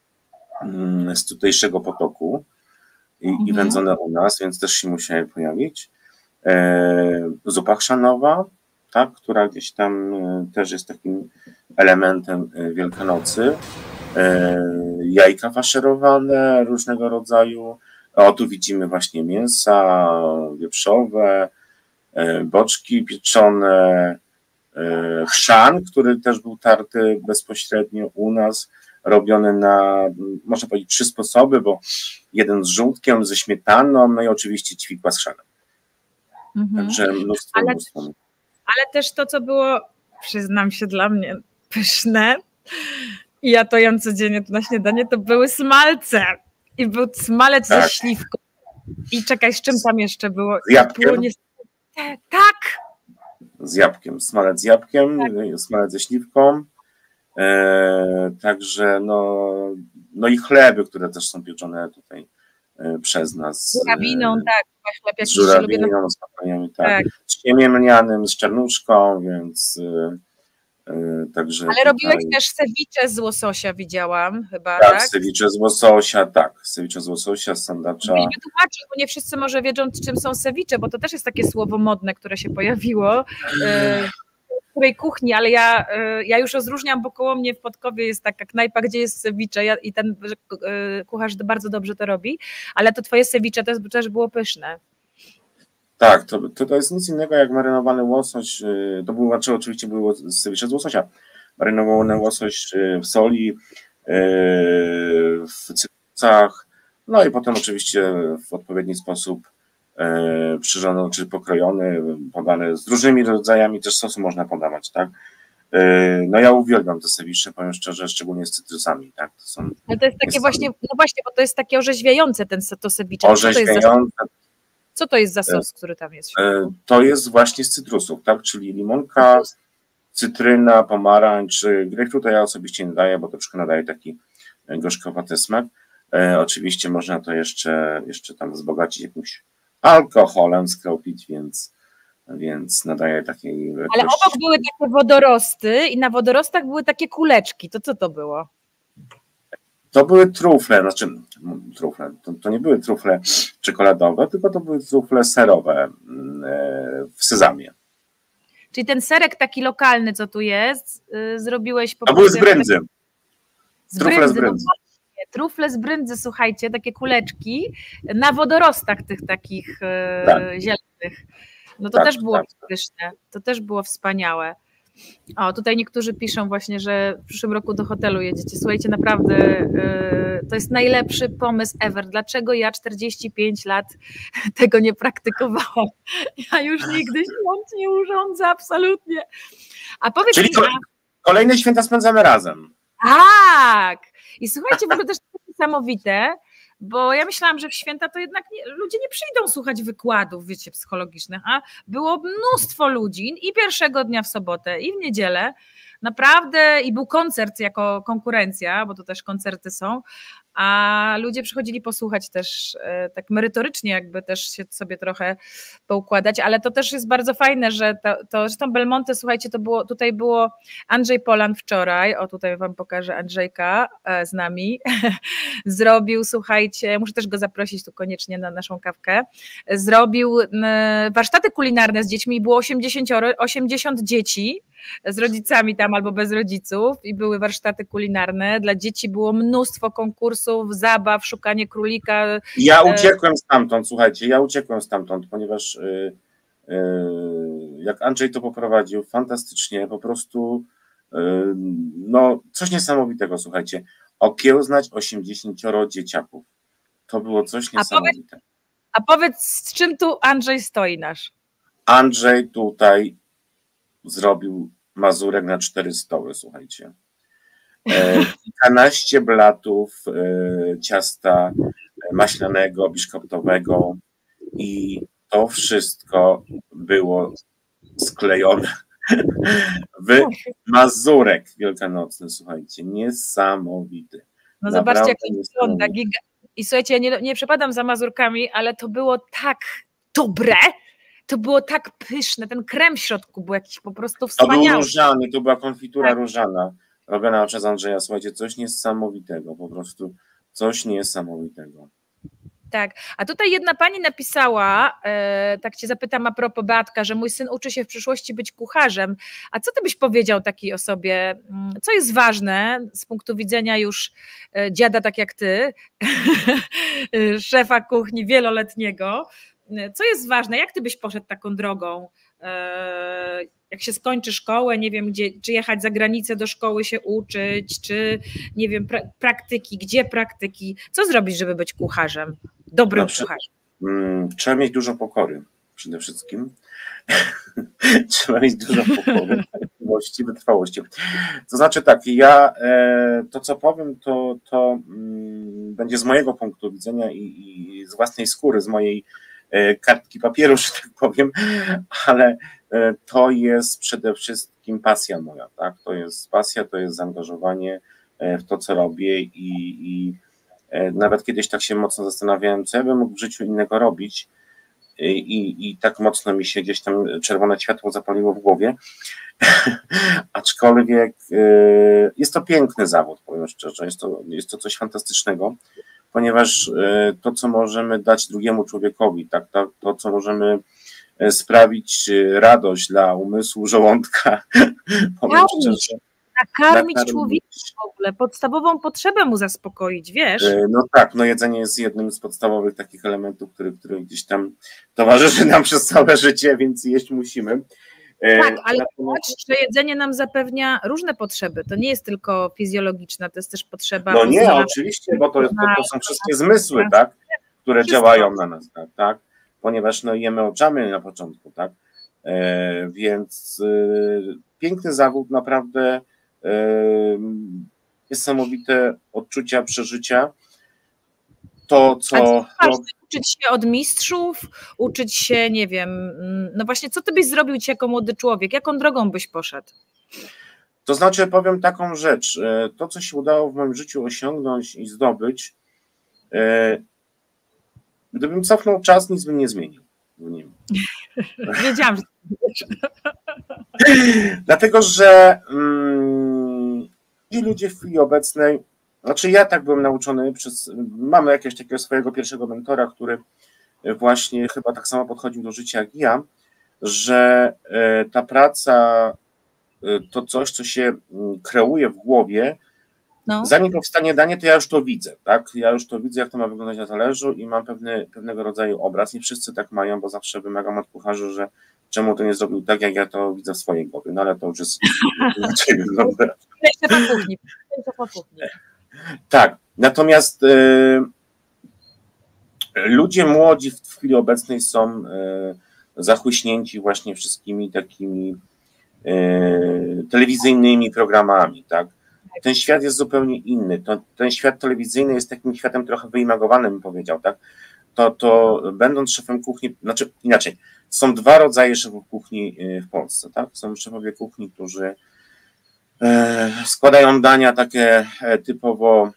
z tutejszego potoku i, mhm. i wędzone u nas, więc też się musiały pojawić. E, zupa chrzanowa, tak, która gdzieś tam też jest takim elementem Wielkanocy. E, jajka faszerowane różnego rodzaju. O, tu widzimy właśnie mięsa wieprzowe, e, boczki pieczone, e, chrzan, który też był tarty bezpośrednio u nas, robiony na, można powiedzieć, trzy sposoby, bo jeden z żółtkiem, ze śmietaną, no i oczywiście ćwikła z chrzanem. Mhm. Także mnóstwo, ale, mnóstwo. Ale też to, co było, przyznam się, dla mnie pyszne i ja to jem codziennie tu na śniadanie, to były smalce. I był smalec tak. ze śliwką. I czekaj, z czym tam jeszcze było? Z jabłkiem. Nie... Tak! Z jabłkiem, smalec z jabłkiem, tak. Smalec ze śliwką. E, także no, no i chleby, które też są pieczone tutaj e, przez nas. Z żurawiną, e, tak. Chleb jakiś z żurawiną, z papajami, tak. tak. Z ciemiemnianym, z czarnuszką, więc e, e, także... Ale robiłeś tutaj... też ceviche z łososia, widziałam chyba, tak? Tak, ceviche z łososia, tak. Ceviche z łososia, z sandacza. Nie wytłumaczyć, bo nie wszyscy może wiedzą, czym są ceviche, bo to też jest takie słowo modne, które się pojawiło. E, w której kuchni, ale ja, ja już rozróżniam, bo koło mnie w Podkowie jest taka knajpa, gdzie jest ceviche ja, i ten kucharz bardzo dobrze to robi, ale to twoje ceviche to też było pyszne. Tak, to, to, to jest nic innego jak marynowany łosoś, to było, znaczy oczywiście było ceviche z łososia, marynowany łosoś w soli, w cytrusach, no i potem oczywiście w odpowiedni sposób przyżono czy pokrojony, podany z różnymi rodzajami też sosu można podawać, tak? No ja uwielbiam te ceviche, powiem szczerze, szczególnie z cytrusami, tak? To są, ale to jest takie jest właśnie, no właśnie, bo to jest takie orzeźwiające ten to ceviche. Orzeźwiające. Co to jest za sos, który tam jest? To jest właśnie z cytrusów, tak? Czyli limonka, cytryna, pomarańcz, grejpfruta ja osobiście nie daję, bo troszkę nadaje taki gorzkowaty smak. Oczywiście można to jeszcze, jeszcze tam wzbogacić jakimś alkoholem, skropić, więc, więc nadaje takiej lekkości. Ale obok były takie wodorosty i na wodorostach były takie kuleczki. To co to było? To były trufle, znaczy trufle, to, to nie były trufle czekoladowe, tylko to były trufle serowe w sezamie. Czyli ten serek taki lokalny, co tu jest, yy, zrobiłeś po prostu. To były z brędzy. Z brędzy, z brędzy. No trufle z brędzy, słuchajcie, takie kuleczki na wodorostach tych takich e, Tak. zielonych. No to Tak, też było tak, tak. pyszne, to też było wspaniałe. O, tutaj niektórzy piszą właśnie, że w przyszłym roku do hotelu jedziecie. Słuchajcie, naprawdę yy, to jest najlepszy pomysł ever. Dlaczego ja czterdzieści pięć lat tego nie praktykowałam? Ja już nigdy świąt nie urządzę, absolutnie. A powiedz Czyli mi, ko- kolejne święta spędzamy razem. tak! I słuchajcie, w ogóle też to niesamowite, bo ja myślałam, że w święta to jednak nie, ludzie nie przyjdą słuchać wykładów, wiecie, psychologicznych, a było mnóstwo ludzi i pierwszego dnia w sobotę, i w niedzielę, naprawdę, i był koncert jako konkurencja, bo to też koncerty są, a ludzie przychodzili posłuchać też e, tak merytorycznie, jakby też się sobie trochę poukładać, ale to też jest bardzo fajne, że to, to zresztą Belmonte, słuchajcie, to było, tutaj było Andrzej Polan wczoraj, o tutaj wam pokażę Andrzejka e, z nami, zrobił, słuchajcie, muszę też go zaprosić tu koniecznie na naszą kawkę, zrobił e, warsztaty kulinarne z dziećmi i było osiemdziesiąt, osiemdziesiąt dzieci z rodzicami tam albo bez rodziców i były warsztaty kulinarne, dla dzieci było mnóstwo konkursów, zabaw, szukanie królika. Ja uciekłem stamtąd, słuchajcie, ja uciekłem stamtąd, ponieważ yy, yy, jak Andrzej to poprowadził, fantastycznie, po prostu yy, no coś niesamowitego, słuchajcie, okiełznać osiemdziesięcioro dzieciaków, to było coś niesamowite. A powiedz, a powiedz, z czym tu Andrzej stoi nasz? Andrzej tutaj zrobił mazurek na cztery stoły, słuchajcie. E, kilkanaście blatów e, ciasta maślanego, biszkoptowego i to wszystko było sklejone w mazurek wielkanocny, słuchajcie, niesamowity. No zobaczcie, jak to wygląda. I słuchajcie, ja nie, nie przepadam za mazurkami, ale to było tak dobre, to było tak pyszne, ten krem w środku był jakiś po prostu wspaniały. To był różany, to była konfitura tak. różana, robiona przez Andrzeja, słuchajcie, coś niesamowitego, po prostu coś niesamowitego. Tak, a tutaj jedna pani napisała, e, tak cię zapytam a propos Beatka, że mój syn uczy się w przyszłości być kucharzem, a co ty byś powiedział takiej osobie, co jest ważne z punktu widzenia już e, dziada tak jak ty, szefa kuchni wieloletniego, co jest ważne, jak ty byś poszedł taką drogą, e, jak się skończy szkołę, nie wiem gdzie, czy jechać za granicę do szkoły się uczyć, czy nie wiem, pra, praktyki, gdzie praktyki, co zrobić, żeby być kucharzem, dobrym Dobrze. kucharzem? Hmm, trzeba mieć dużo pokory przede wszystkim. Trzeba mieć dużo pokory, cierpliwości, wytrwałości. To znaczy tak, ja e, to co powiem, to, to mm, będzie z mojego punktu widzenia i, i z własnej skóry, z mojej e, kartki papieru, że tak powiem, ale e, to jest przede wszystkim pasja moja, tak? To jest pasja, to jest zaangażowanie e, w to, co robię i, i e, nawet kiedyś tak się mocno zastanawiałem, co ja bym mógł w życiu innego robić, I, i tak mocno mi się gdzieś tam czerwone światło zapaliło w głowie, aczkolwiek y, jest to piękny zawód, powiem szczerze, jest to, jest to coś fantastycznego, ponieważ y, to, co możemy dać drugiemu człowiekowi, tak, to, to co możemy sprawić radość dla umysłu, żołądka, powiem szczerze, nakarmić człowieka w ogóle, podstawową potrzebę mu zaspokoić, wiesz? No tak, no jedzenie jest jednym z podstawowych takich elementów, który, który gdzieś tam towarzyszy nam przez całe życie, więc jeść musimy. Tak, ale zobacz, że jedzenie nam zapewnia różne potrzeby, to nie jest tylko fizjologiczna, to jest też potrzeba... No nie, oczywiście, bo to, jest, to, to są wszystkie zmysły, tak, które działają na nas, tak, tak, ponieważ no jemy oczami na początku, tak, e, więc e, piękny zawód, naprawdę niesamowite odczucia, przeżycia. To, co... Uczyć się od mistrzów, uczyć się, nie wiem, no właśnie, co ty byś zrobił ci jako młody człowiek? Jaką drogą byś poszedł? To znaczy, powiem taką rzecz. To, co się udało w moim życiu osiągnąć i zdobyć, gdybym cofnął czas, nic bym nie zmienił w nim. Wiedziałam, że Dlatego, że mm, i ludzie w chwili obecnej, znaczy ja tak byłem nauczony, przez, mamy jakiegoś takiego swojego pierwszego mentora, który właśnie chyba tak samo podchodził do życia jak ja, że ta praca to coś, co się kreuje w głowie, No. Zanim powstanie danie, to ja już to widzę, tak? Ja już to widzę, jak to ma wyglądać na talerzu i mam pewny, pewnego rodzaju obraz. Nie wszyscy tak mają, bo zawsze wymagam od kucharzy, że czemu to nie zrobił tak, jak ja to widzę w swojej głowie. No ale to już jest inaczej wygląda. Szefa kuchni. Szefa kuchni. Tak, natomiast y, ludzie młodzi w, w chwili obecnej są y, zachłyśnięci właśnie wszystkimi takimi y, telewizyjnymi programami, tak? Ten świat jest zupełnie inny. To, ten świat telewizyjny jest takim światem trochę wyimagowanym, bym powiedział, tak? To, to będąc szefem kuchni, znaczy inaczej, są dwa rodzaje szefów kuchni w Polsce, tak? Są szefowie kuchni, którzy e, składają dania takie typowo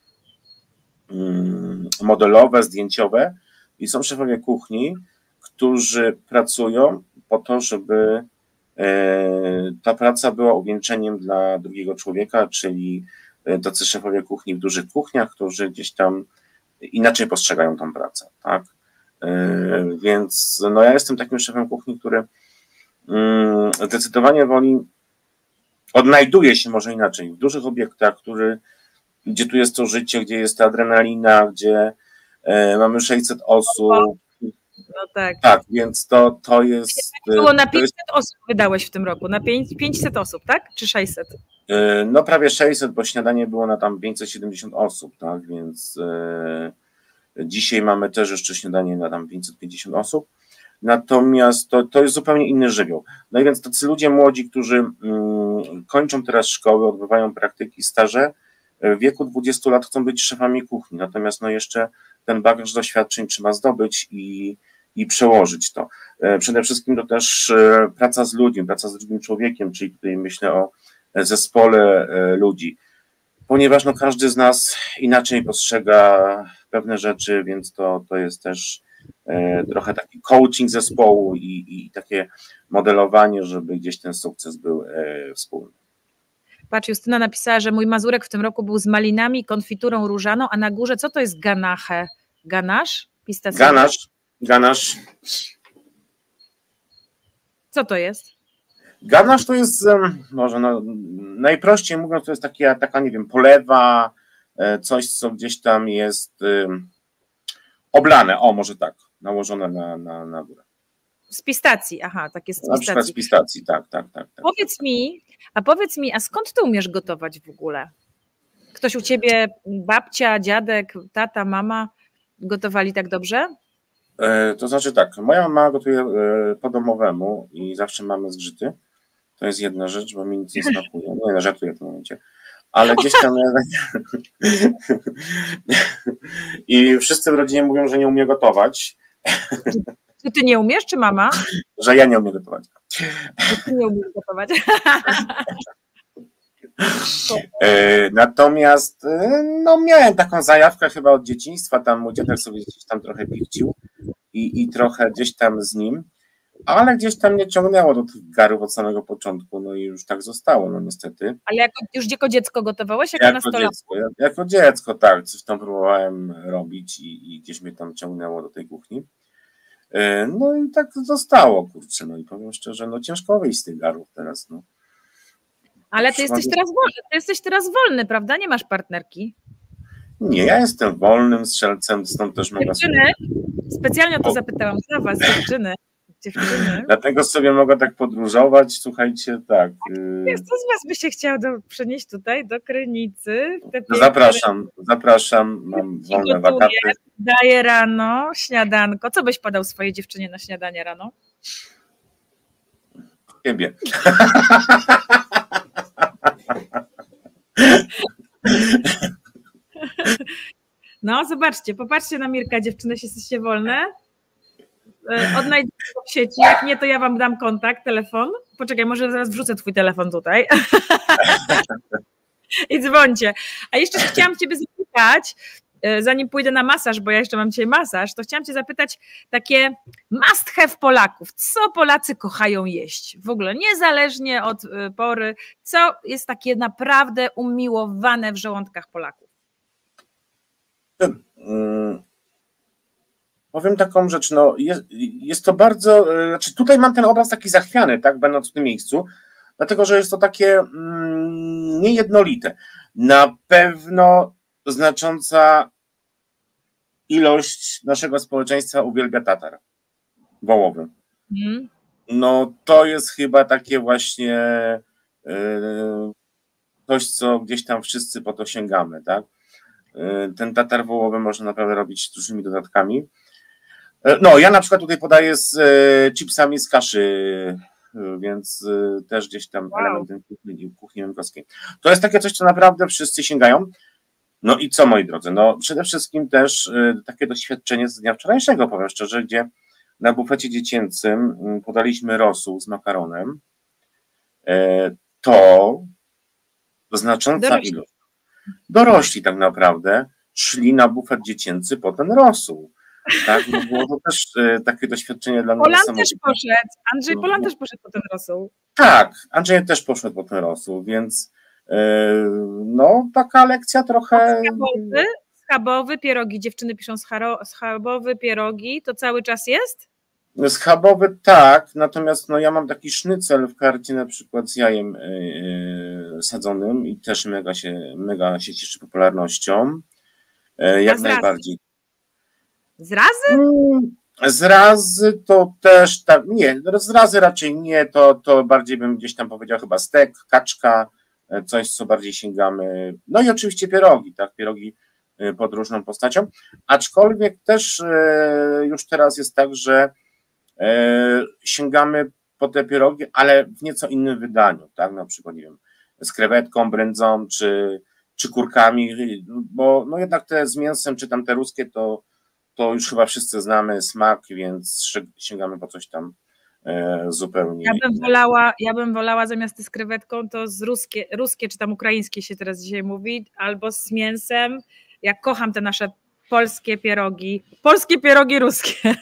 mm, modelowe, zdjęciowe i są szefowie kuchni, którzy pracują po to, żeby ta praca była uwieńczeniem dla drugiego człowieka, czyli tacy szefowie kuchni w dużych kuchniach, którzy gdzieś tam inaczej postrzegają tą pracę, tak? Więc no ja jestem takim szefem kuchni, który zdecydowanie woli, odnajduje się może inaczej w dużych obiektach, który, gdzie tu jest to życie, gdzie jest ta adrenalina, gdzie mamy sześćset osób. No tak. Tak, więc to, to jest... Było na to pięćset jest, osób wydałeś w tym roku, na pięćset osób, tak? Czy sześćset? No prawie sześćset, bo śniadanie było na tam pięćset siedemdziesiąt osób, tak, więc e, dzisiaj mamy też jeszcze śniadanie na tam pięćset pięćdziesiąt osób, natomiast to, to jest zupełnie inny żywioł. No i więc tacy ludzie młodzi, którzy mm, kończą teraz szkoły, odbywają praktyki, staże, w wieku dwudziestu lat chcą być szefami kuchni, natomiast no jeszcze ten bagaż doświadczeń trzeba zdobyć i, i przełożyć to. Przede wszystkim to też praca z ludźmi, praca z drugim człowiekiem, czyli tutaj myślę o zespole ludzi, ponieważ no każdy z nas inaczej postrzega pewne rzeczy, więc to, to jest też trochę taki coaching zespołu i, i takie modelowanie, żeby gdzieś ten sukces był wspólny. Patrz, Justyna napisała, że mój mazurek w tym roku był z malinami, konfiturą różaną, a na górze co to jest ganache? Ganasz? Pistacjowy? Ganasz, ganasz. Co to jest? Ganasz to jest, może no, najprościej mówiąc, to jest taka, taka, nie wiem, polewa, coś, co gdzieś tam jest oblane, o może tak, nałożone na, na, na górę. Z pistacji, aha, tak jest z pistacji. Na przykład z pistacji, tak, tak, tak. tak. Powiedz mi, a powiedz mi, a skąd ty umiesz gotować w ogóle? Ktoś u ciebie, babcia, dziadek, tata, mama gotowali tak dobrze? E, to znaczy tak, moja mama gotuje e, po domowemu i zawsze mamy zgrzyty. To jest jedna rzecz, bo mi nic nie smakuje. Nie, żartuję w tym momencie. Ale gdzieś tam... I wszyscy w rodzinie mówią, że nie umie gotować. Czy ty nie umiesz, czy mama? Że ja nie umiem gotować. Że ty nie umiesz gotować. Natomiast no, miałem taką zajawkę chyba od dzieciństwa, tam mój dziadek sobie gdzieś tam trochę pichcił i, i trochę gdzieś tam z nim, ale gdzieś tam mnie ciągnęło do tych garów od samego początku, no i już tak zostało, no niestety. Ale jako, już jako dziecko gotowałeś? Jako, jako dziecko, jako dziecko, tak, coś tam próbowałem robić i, i gdzieś mnie tam ciągnęło do tej kuchni. No i tak zostało, kurczę, no i powiem szczerze, no ciężko wyjść z tych garów teraz, no. Ale ty jesteś teraz wolny, ty jesteś teraz wolny, prawda? Nie masz partnerki? Nie, ja jestem wolnym strzelcem, stąd też mogę dziewczyny, sobie... specjalnie o to zapytałam za was, dziewczyny. dziewczyny. Dlatego sobie mogę tak podróżować, słuchajcie, tak. Jest, co z was by się chciał do, przenieść tutaj do Krynicy? Zapraszam, zapraszam, mam wolne wakaty. Daję rano śniadanko. Co byś podał swojej dziewczynie na śniadanie rano? Ciebie. No, zobaczcie, popatrzcie na Mirka, dziewczyny, jesteście wolne. Odnajdźcie go w sieci, jak nie, to ja wam dam kontakt, telefon. Poczekaj, może zaraz wrzucę twój telefon tutaj. I dzwońcie. A jeszcze chciałam ciebie zapytać, zanim pójdę na masaż, bo ja jeszcze mam dzisiaj masaż, to chciałam cię zapytać takie must have Polaków. Co Polacy kochają jeść? W ogóle niezależnie od pory. Co jest takie naprawdę umiłowane w żołądkach Polaków? Hmm. Powiem taką rzecz, no jest, jest to bardzo, znaczy tutaj mam ten obraz taki zachwiany, tak, będąc w tym miejscu, dlatego, że jest to takie mm, niejednolite. Na pewno znacząca ilość naszego społeczeństwa uwielbia tatar wołowy. Mm. No to jest chyba takie właśnie yy, coś, co gdzieś tam wszyscy po to sięgamy, tak? Yy, ten tatar wołowy można naprawdę robić z dużymi dodatkami. Yy, no, ja na przykład tutaj podaję z yy, chipsami z kaszy, yy, więc yy, też gdzieś tam wow. elementem kuchni, kuchni węgowskiej. To jest takie coś, co naprawdę wszyscy sięgają. No i co, moi drodzy? No przede wszystkim też yy, takie doświadczenie z dnia wczorajszego, powiem szczerze, gdzie na bufecie dziecięcym podaliśmy rosół z makaronem. To znacząca dorośli. ilość. Dorośli tak naprawdę szli na bufet dziecięcy po ten rosół. Tak? No było to też takie doświadczenie dla nas. Polan też poszedł. Andrzej no, Polan też poszedł po ten rosół. Tak, Andrzej też poszedł po ten rosół, więc no taka lekcja trochę... Schabowy, schabowy, pierogi. Dziewczyny piszą schabowy, pierogi. To cały czas jest? Schabowy tak, natomiast no ja mam taki sznycel w karcie na przykład z jajem yy, sadzonym i też mega się, mega się cieszy popularnością. Yy, jak z najbardziej. Z razy? Z razy to też tak, nie, z razy raczej nie, to, to bardziej bym gdzieś tam powiedział chyba stek, kaczka, coś co bardziej sięgamy. No i oczywiście pierogi, tak, pierogi pod różną postacią, aczkolwiek też yy, już teraz jest tak, że sięgamy po te pierogi, ale w nieco innym wydaniu, tak, na przykład, nie wiem, z krewetką, brędzą, czy, czy kurkami, bo no jednak te z mięsem, czy tam te ruskie, to, to już chyba wszyscy znamy smak, więc sięgamy po coś tam e, zupełnie. Ja bym wolała, ja bym wolała zamiast z krewetką, to z ruskie, ruskie, czy tam ukraińskie się teraz dzisiaj mówi, albo z mięsem. Ja kocham te nasze polskie pierogi. Polskie pierogi ruskie.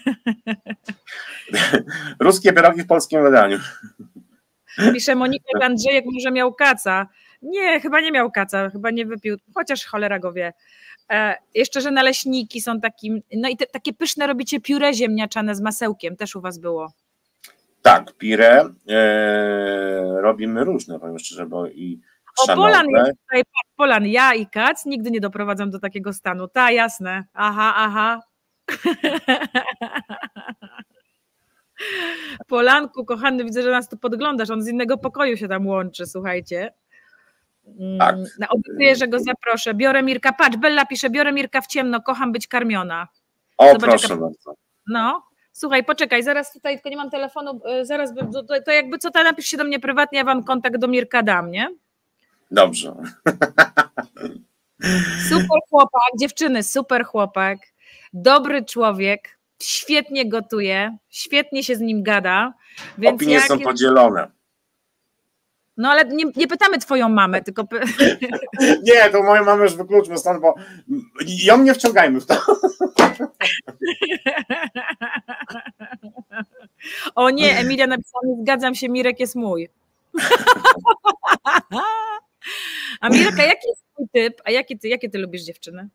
Ruskie pierogi w polskim wydaniu. Pisze Monika Andrzejek, może miał kaca. Nie, chyba nie miał kaca, chyba nie wypił, chociaż cholera go wie. E, jeszcze, że naleśniki są takim, no i te, takie pyszne robicie pióre ziemniaczane z masełkiem, też u was było. Tak, pire e, robimy różne, powiem szczerze, bo i O, Polan jest tutaj, Polan, ja i Kac nigdy nie doprowadzam do takiego stanu. Ta, jasne. Aha, aha. Polanku, kochany, widzę, że nas tu podglądasz. On z innego pokoju się tam łączy, słuchajcie. Tak. No, obiecuję, że go zaproszę. Biorę Mirka. Patrz, Bella pisze, biorę Mirka w ciemno, kocham być karmiona. O, Zobacz, proszę jaka... bardzo. No. Słuchaj, poczekaj, zaraz tutaj, tylko nie mam telefonu, zaraz, to, to jakby co, to napisz się do mnie prywatnie, ja wam kontakt do Mirka dam, nie? Dobrze. Super chłopak, dziewczyny, super chłopak, dobry człowiek, świetnie gotuje, świetnie się z nim gada. Więc opinie jak... są podzielone. No ale nie, nie pytamy twoją mamę, tylko... Nie, to moją mamę już wykluczmy stąd, bo ją nie wciągajmy w to. O nie, Emilia napisała, nie zgadzam się, Mirek jest mój. A Mirka, jaki jest twój typ? A jakie ty, jakie ty lubisz dziewczyny?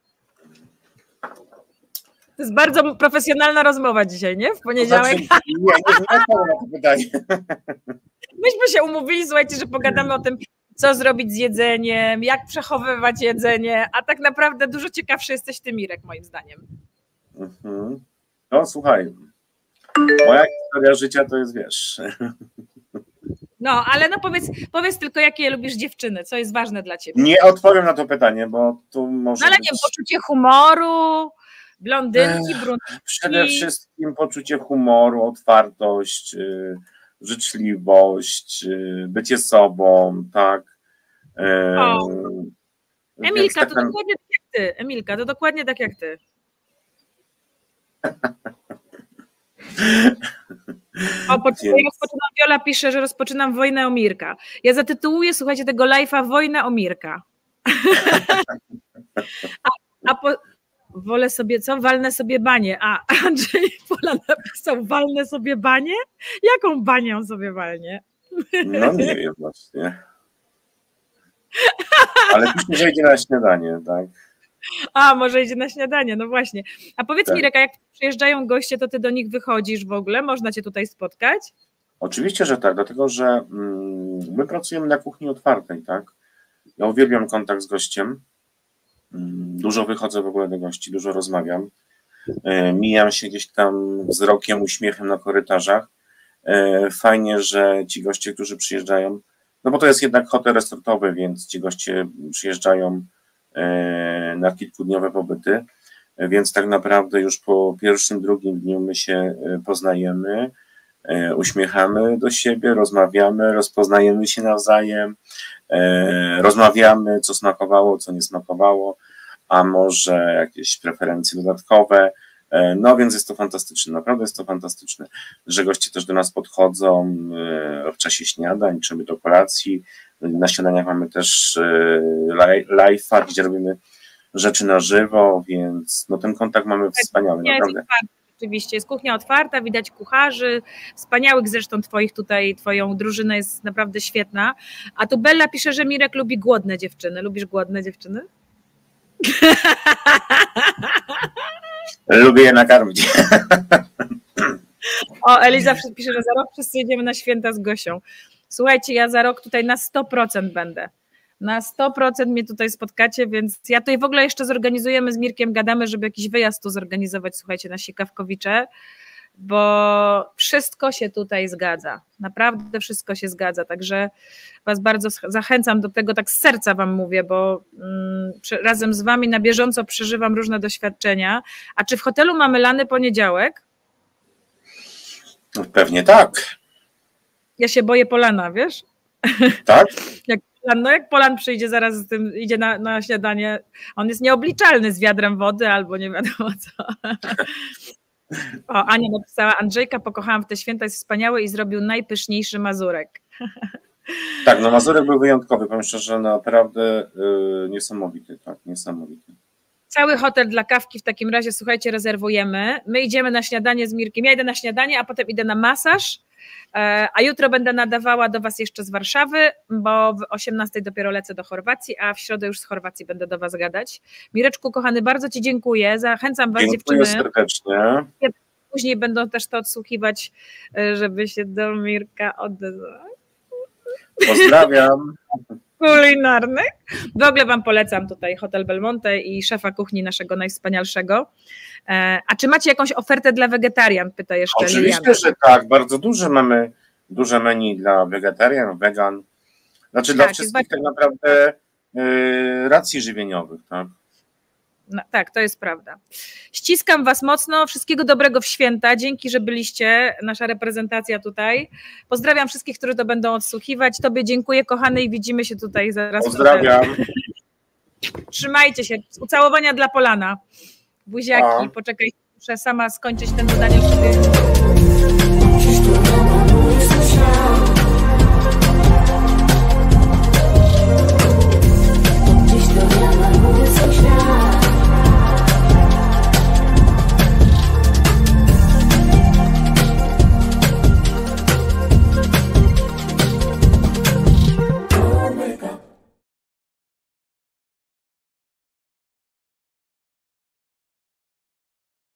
To jest bardzo profesjonalna rozmowa dzisiaj, nie? W poniedziałek. Znaczy, nie, nie znam na to pytanie. Myśmy się umówili, słuchajcie, że pogadamy o tym, co zrobić z jedzeniem, jak przechowywać jedzenie, a tak naprawdę dużo ciekawszy jesteś ty, Mirek, moim zdaniem. Mhm. No słuchaj, moja historia życia to jest, wiesz... No, ale no powiedz, powiedz tylko, jakie lubisz dziewczyny, co jest ważne dla ciebie. Nie odpowiem na to pytanie, bo tu może no, ale być... nie, poczucie humoru, blondynki, brunetki. Przede wszystkim poczucie humoru, otwartość, yy, życzliwość, yy, bycie sobą, tak. Yy, o. Emilka, taka... to dokładnie tak jak ty. Emilka, to dokładnie tak jak ty. O, poczekaj, rozpoczynam, Viola pisze, że rozpoczynam wojnę o Mirka. Ja zatytułuję, słuchajcie, tego live'a Wojna o Mirka. a, a po, wolę sobie co? Walnę sobie banie. A Andrzej Pola napisał, walnę sobie banie? Jaką banię on sobie walnie? No nie wiem właśnie. Ale pisze, że idzie na śniadanie, tak? A, może idzie na śniadanie, no właśnie. A powiedz tak. mi, Reka, jak przyjeżdżają goście, to ty do nich wychodzisz w ogóle? Można cię tutaj spotkać? Oczywiście, że tak, dlatego że mm, my pracujemy na kuchni otwartej, tak? Ja uwielbiam kontakt z gościem. Dużo wychodzę w ogóle do gości, dużo rozmawiam. Mijam się gdzieś tam wzrokiem, uśmiechem na korytarzach. Fajnie, że ci goście, którzy przyjeżdżają, no bo to jest jednak hotel resortowy, więc ci goście przyjeżdżają na kilkudniowe pobyty, więc tak naprawdę już po pierwszym, drugim dniu my się poznajemy, uśmiechamy do siebie, rozmawiamy, rozpoznajemy się nawzajem, rozmawiamy, co smakowało, co nie smakowało, a może jakieś preferencje dodatkowe. No więc jest to fantastyczne, naprawdę jest to fantastyczne, że goście też do nas podchodzą w czasie śniadań, czy my do kolacji. Na śniadaniach mamy też live'a, gdzie robimy rzeczy na żywo, więc no ten kontakt mamy wspaniały, naprawdę. Oczywiście jest kuchnia otwarta, widać kucharzy, wspaniałych zresztą twoich tutaj, twoją drużynę jest naprawdę świetna. A tu Bella pisze, że Mirek lubi głodne dziewczyny. Lubisz głodne dziewczyny? Lubię je nakarmić. O, Eliza pisze, że za rok wszyscy jedziemy na święta z Gosią. Słuchajcie, ja za rok tutaj na sto procent będę. Na sto procent mnie tutaj spotkacie, więc ja tutaj w ogóle jeszcze zorganizujemy z Mirkiem, gadamy, żeby jakiś wyjazd tu zorganizować, słuchajcie, na Siekawkowicze, bo wszystko się tutaj zgadza. Naprawdę wszystko się zgadza, także was bardzo zachęcam do tego, tak z serca wam mówię, bo mm, razem z wami na bieżąco przeżywam różne doświadczenia. A czy w hotelu mamy lany poniedziałek? Pewnie tak. Ja się boję Polana, wiesz? Tak? Jak Polan, no jak Polan przyjdzie zaraz z tym, idzie na, na śniadanie, on jest nieobliczalny z wiadrem wody albo nie wiadomo co. O, Ania napisała, Andrzejka pokochałam w te święta, jest wspaniały i zrobił najpyszniejszy mazurek. Tak, no mazurek był wyjątkowy, powiem szczerze, naprawdę yy, niesamowity, tak, niesamowity. Cały hotel dla kawki w takim razie, słuchajcie, rezerwujemy. My idziemy na śniadanie z Mirkiem, ja idę na śniadanie, a potem idę na masaż, a jutro będę nadawała do was jeszcze z Warszawy, bo w osiemnastej dopiero lecę do Chorwacji, a w środę już z Chorwacji będę do was gadać. Mireczku, kochany, bardzo ci dziękuję, zachęcam was, dziękuję dziewczyny. serdecznie. Później będą też to odsłuchiwać, żeby się do Mirka odezwać. Pozdrawiam. Kulinarnych. W ogóle wam polecam tutaj Hotel Belmonte i szefa kuchni naszego najwspanialszego. A czy macie jakąś ofertę dla wegetarian? Pyta jeszcze Oczywiście, Liliana. że tak. Bardzo duże mamy, duże menu dla wegetarian, wegan. Znaczy tak, dla wszystkich bardzo... tak naprawdę yy, racji żywieniowych, tak? No, tak, to jest prawda. Ściskam was mocno, wszystkiego dobrego w święta, dzięki, że byliście, nasza reprezentacja tutaj. Pozdrawiam wszystkich, którzy to będą odsłuchiwać. Tobie dziękuję, kochany, i widzimy się tutaj zaraz. Pozdrawiam. Trzymajcie się, ucałowania dla Polana. Buziaki, a. Poczekaj, muszę sama skończyć ten dodanie.